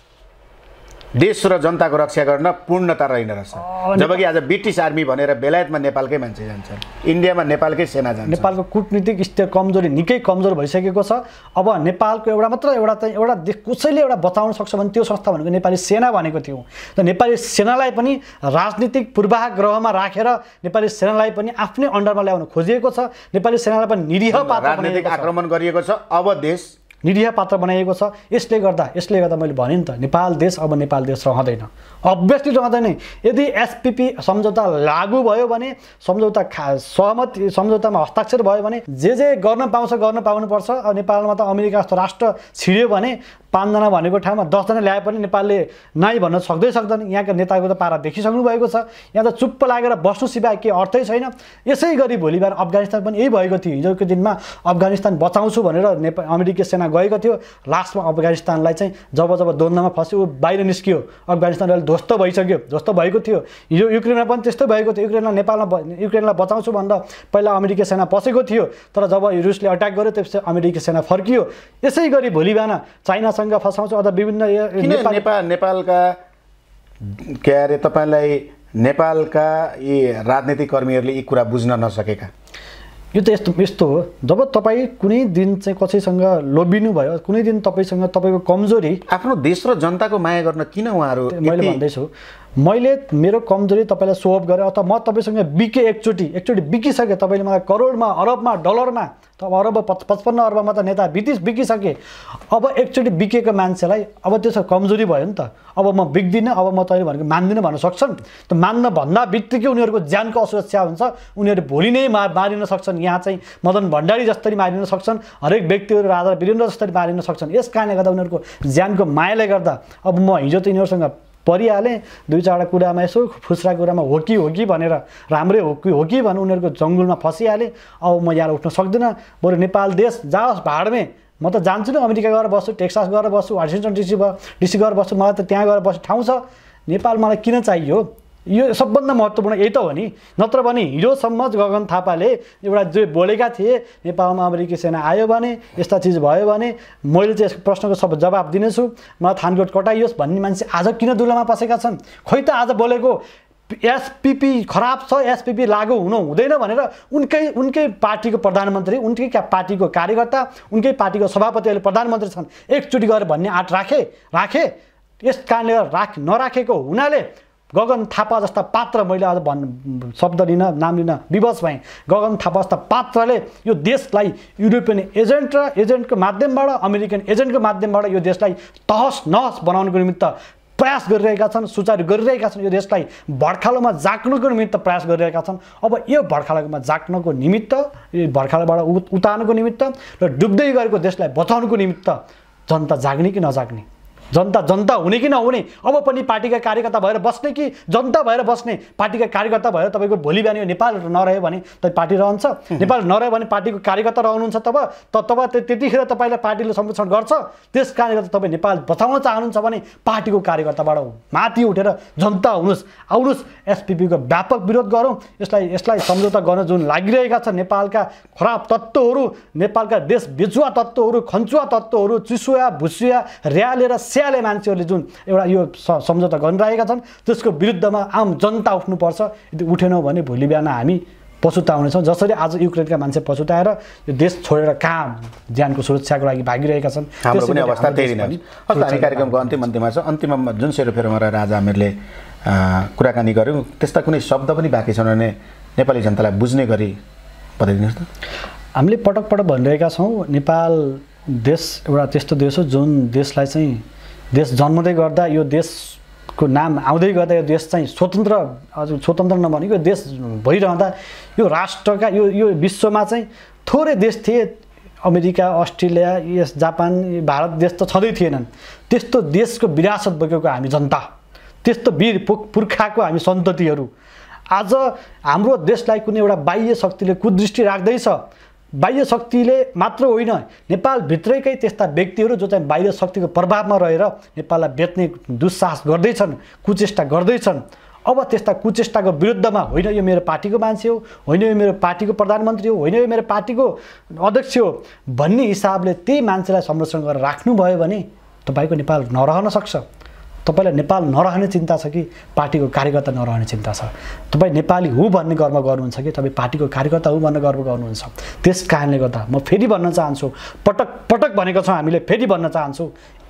देश र जनताको रक्षा गर्न पूर्णता रहेन रहेछ। जबकि आज ब्रिटिस आर्मी भनेर बेलायतमा नेपालकै मान्छे जान्छ, इन्डियामा नेपालकै सेना जान्छ। नेपालको कूटनीतिक स्थिति कमजोरी निकै कमजोर भइसकेको छ। अब नेपालको एउटा देश कसैले एउटा बचाउन सक्छ भने त्यो संस्था भनेको नेपाली सेना भनेको थियो। र नेपाली सेनालाई पनि राजनीतिक पूर्वाग्रहमा राखेर नेपाली सेनालाई पनि आफ्नै अन्डरमा ल्याउन खोजिएको छ। नेपाली सेनालाई पनि निरीह पात्र राजनीतिक आक्रमण गरिएको छ। अब देश निरीह पात्र बनाइएको छ। यसले गर्दा मैले भने नि त नेपाल देश अब नेपाल देश रहँदैन, अभियसली रहँदैन। यदि एसपीपी सम्झौता लागू भयो भने, सम्झौतामा हस्ताक्षर भयो भने जे गर्न पाउनुपर्छ। अब नेपालमा त अमेरिका जस्तो राष्ट्र छिड्यो भने 5 जना भनेको ठाउँमा 10 जना ल्याए पनि नेपालले नाइ भन्न सक्दैन। यहाँका नेताको त पारा देखिसक्नु भएको छ। यहाँ त चुप्प लागेर बस्नु सिवाय के अर्थै छैन। यसै गरी भोलि बिहान अफगानिस्तान पनि यही भएको थियो। हिजोको दिनमा अफगानिस्तान बचाउँछु भनेर अमेरिकी सेना गएको थियो। लास्टमा अफगानिस्तानलाई चाहिँ जब द्वन्द्वमा फस्यो, ऊ बाहिर निस्कियो। अफगानिस्तान अहिले ध्वस्त भएको थियो। हिजो युक्रेनमा पनि त्यस्तै भएको थियो। युक्रेनलाई बचाउँछु भनेर पहिला अमेरिकी सेना पसेको थियो, तर जब रुसले अट्याक गर्यो त्यसपछि अमेरिकी सेना फर्कियो। यसै गरी भोलि बिहान चाइनासँग फसाउँछु अथवा विभिन्न नेपालका के अरे तपाईलाई नेपालका यी राजनीतिक कर्मीहरूले यी कुरा बुझ्न नसकेका? यो त यस्तो हो, जब तपाईँ कुनै दिन चाहिँ कसैसँग लोभिनु भयो, कुनै दिन तपाईँको कमजोरी, आफ्नो देश र जनताको माया गर्न किन उहाँहरू? मैले भन्दैछु, मैले मेरो कमजोरी तपाईँलाई सो अफ गरेँ अथवा म तपाईँसँग बिके एकचोटि बिकिसकेँ। तपाईँले मलाई करोडमा, अरबमा, डलरमा, त अरब 55 अरबमा त नेता बिकिसकेँ। अब एकचोटि बिकेको मान्छेलाई अब त्यसको कमजोरी भयो नि त। अब म बिग्दिनँ, अब म तैँले भनेको मान्दिनँ भन्न सक्छन्। त मान्न भन्दा बित्तिकै उनीहरूको ज्यानको असुरक्षा हुन्छ। उनीहरू भोलि नै मारिन सक्छन्। यहाँ चाहिँ मदन भण्डारी जस्तरी मारिन सक्छन्, हरेक व्यक्तिहरू राजा वीरेन्द्र जस्तरी मारिन सक्छन्। यस कारणले गर्दा उनीहरूको ज्यानको मायाले गर्दा अब म हिजो त यिनीहरूसँग परिहालेँ। 2-4 कुरामा यसो फुस्रा कुरामा हो कि भनेर राम्रै हो कि भनेर उनीहरूको जङ्गलमा फसिहालेँ। अब म यहाँ उठ्न सक्दिनँ। बरु नेपाल देश जाओस् भाडमै, म त जान्छु नि, अमेरिका गएर बस्छु, टेक्सास गएर बस्छु, वासिङटन डिसी गएर बस्छु, मलाई त त्यहाँ गएर बस्ने ठाउँ छ। नेपाल मलाई किन चाहियो? यो सबभन्दा महत्त्वपूर्ण यही त हो नि। नत्र भने हिजोसम्म गगन थापाले एउटा जो बोलेका थिए, नेपालमा अमेरिकी सेना आयो भने, यस्ता चिज भयो भने मैले चाहिँ यसको प्रश्नको सब जवाब दिनेछु, मलाई थानकोट कटाइयोस् भन्ने मान्छे आज किन दुलामा पसेका छन्? खोइ त आज बोलेको एसपीपी खराब छ, एसपीपी लागू हुँदैन भनेर उनकै पार्टीको प्रधानमन्त्री, उनकै पार्टीको कार्यकर्ता, उनकै पार्टीको सभापति अहिले प्रधानमन्त्री छन्, एकचोटि गरेर भन्ने आँट राखे। यस कारणले नराखेको हुनाले गगन थापा जस्ता पात्र, मैले आज शब्द लिन, नाम लिन विवश भएँ, गगन थापा जस्ता पात्रले यो देशलाई युरोपियन एजेन्टको माध्यमबाट, अमेरिकन एजेन्टको माध्यमबाट यो देशलाई तहस नहस बनाउनको निमित्त प्रयास गरिरहेका छन्, सुचारू गरिरहेका छन्। यो देशलाई भड्खालोमा जाक्नको निमित्त प्रयास गरिरहेका छन्। अब यो भड्खालोमा जाक्नको निमित्त, यो भड्खालोबाट उतार्नको निमित्त र डुब्दै गरेको देशलाई बचाउनको निमित्त जनता जाग्ने कि नजाग्ने, जनता हुने कि नहुने, अब पनि पार्टीका कार्यकर्ता भएर बस्ने कि जनता भएर बस्ने? पार्टीका कार्यकर्ता भएर तपाईँको भोलि बिहान यो नेपाल नरह्यो भने त पार्टी रहन्छ, नेपाल नरह्यो भने पार्टीको कार्यकर्ता रहनुहुन्छ। तब त्यतिखेर तपाईँलाई पार्टीले संरक्षण गर्छ। त्यस कारणले गर्दा तपाईँ नेपाल बचाउन चाहनुहुन्छ भने पार्टीको कार्यकर्ताबाट माथि उठेर जनता आउनुहोस्, एसपीपीको व्यापक विरोध गरौँ। यसलाई सम्झौता गर्न जुन लागिरहेका छन् नेपालका खराब तत्त्वहरू, नेपालका देश बेचुवा तत्त्वहरू, खन्चुवा तत्त्वहरू, चिसुवा भुसुवा र्यालेर स्याले मान्छेहरूले जुन एउटा यो सम्झौता गरिरहेका छन्, त्यसको विरुद्धमा आम जनता उठ्नुपर्छ। यदि उठेनौँ भने भोलि बिहान हामी पछुताउनेछौँ। जसरी आज युक्रेनका मान्छे पछुताएर यो देश छोडेर कहाँ ज्यानको सुरक्षाको लागि भागिरहेका छन्। हाम्रो पनि अवस्था त्यही नै हो। हामी कार्यक्रमको अन्तिममा छ। अन्तिममा जुन सेरोफेरोमा रहेर आज हामीहरूले कुराकानी गऱ्यौँ, त्यस्ता कुनै शब्द पनि बाँकी छन् भने नेपाली जनतालाई बुझ्ने गरी बताइदिनुहोस् त। हामीले पटक भनिरहेका छौँ, नेपाल देश एउटा त्यस्तो देश हो जुन देशलाई चाहिँ देश जन्मदै गर्दा, यो देशको नाम आउँदै गर्दा यो देश चाहिँ स्वतन्त्र नभनेको देश भइरहँदा यो राष्ट्रका यो विश्वमा चाहिँ थोरै देश थिए। अमेरिका, अस्ट्रेलिया, जापान, भारत देश त छँदै थिएनन्। त्यस्तो देशको विरासत बोकेको हामी जनता, त्यस्तो वीर पुर्खाको हामी सन्ततिहरू। आज हाम्रो देशलाई कुनै एउटा बाह्य शक्तिले कुदृष्टि राख्दैछ। बाह्य शक्तिले मात्र होइन, नेपालभित्रैकै त्यस्ता व्यक्तिहरू जो चाहिँ बाह्य शक्तिको प्रभावमा रहेर नेपाललाई बेच्ने दुस्साहस गर्दैछन्, कुचेष्टा गर्दैछन्। अब त्यस्ता कुचेष्टाको विरुद्धमा होइन यो मेरो पार्टीको मान्छे हो, होइन यो मेरो पार्टीको प्रधानमन्त्री हो, होइन यो मेरो पार्टीको अध्यक्ष हो भन्ने हिसाबले त्यही मान्छेलाई संरक्षण गरेर राख्नुभयो भने तपाईँको नेपाल नरहन सक्छ। तपाईँलाई नेपाल नरहने चिन्ता छ कि पार्टीको कार्यकर्ता नरहने चिन्ता छ? तपाईँ नेपाली हो भन्ने गर्व गर्नुहुन्छ कि तपाईँ पार्टीको कार्यकर्ता हो भन्ने गर्व गर्नुहुन्छ? त्यस कारणले गर्दा म फेरि भन्न चाहन्छु, पटक पटक भनेको छौँ हामीले, फेरि भन्न चाहन्छु,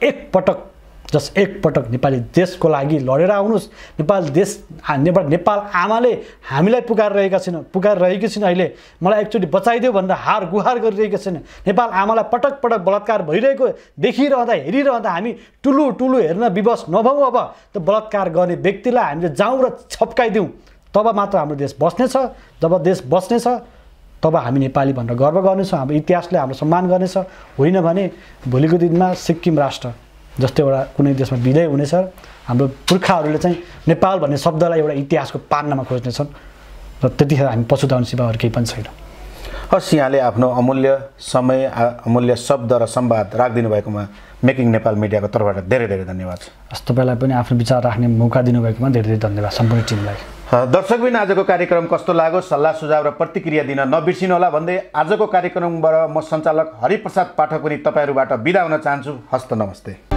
एकपटक नेपाली देशको लागि लडेर आउनुहोस्। नेपाल आमाले हामीलाई पुकारिरहेकी छिन् अहिले, मलाई एकचोटि बचाइदेऊ भनेर हार गुहार गरिरहेको छैन। नेपाल आमालाई पटक पटक बलात्कार भइरहेको देखिरहँदा हेरिरहँदा हामी टुलु हेर्न विवश नभौँ। अब त्यो बलात्कार गर्ने व्यक्तिलाई हामीले जाउँ र छप्काइदिउँ, तब मात्र हाम्रो देश बस्नेछ। जब देश बस्नेछ तब हामी नेपाली भनेर गर्व गर्नेछौँ, हाम्रो इतिहासले हाम्रो सम्मान गर्नेछ। होइन भने भोलिको दिनमा सिक्किम राष्ट्र जस्तै एउटा कुनै देशमा विलय हुनेछ। हाम्रो पुर्खाहरूले चाहिँ नेपाल भन्ने शब्दलाई एउटा इतिहासको पान्नामा खोज्नेछन् र त्यतिखेर हामी पछुताउने सिवा अरू केही पनि छैन। हस्, यहाँले आफ्नो अमूल्य समय, अमूल्य शब्द र संवाद राखिदिनु भएकोमा मेकिङ नेपाल मिडियाको तर्फबाट धेरै धेरै धन्यवाद। हस्, तपाईँलाई पनि आफ्नो विचार राख्ने मौका दिनुभएकोमा धेरै धेरै धन्यवाद सम्पूर्ण टिमलाई। दर्शकबिन आजको कार्यक्रम कस्तो लाग्यो सल्लाह सुझाव र प्रतिक्रिया दिन नबिर्सिनुहोला भन्दै आजको कार्यक्रमबाट म सञ्चालक हरिप्रसाद पाठक पनि तपाईँहरूबाट बिदा हुन चाहन्छु। हस्त नमस्ते।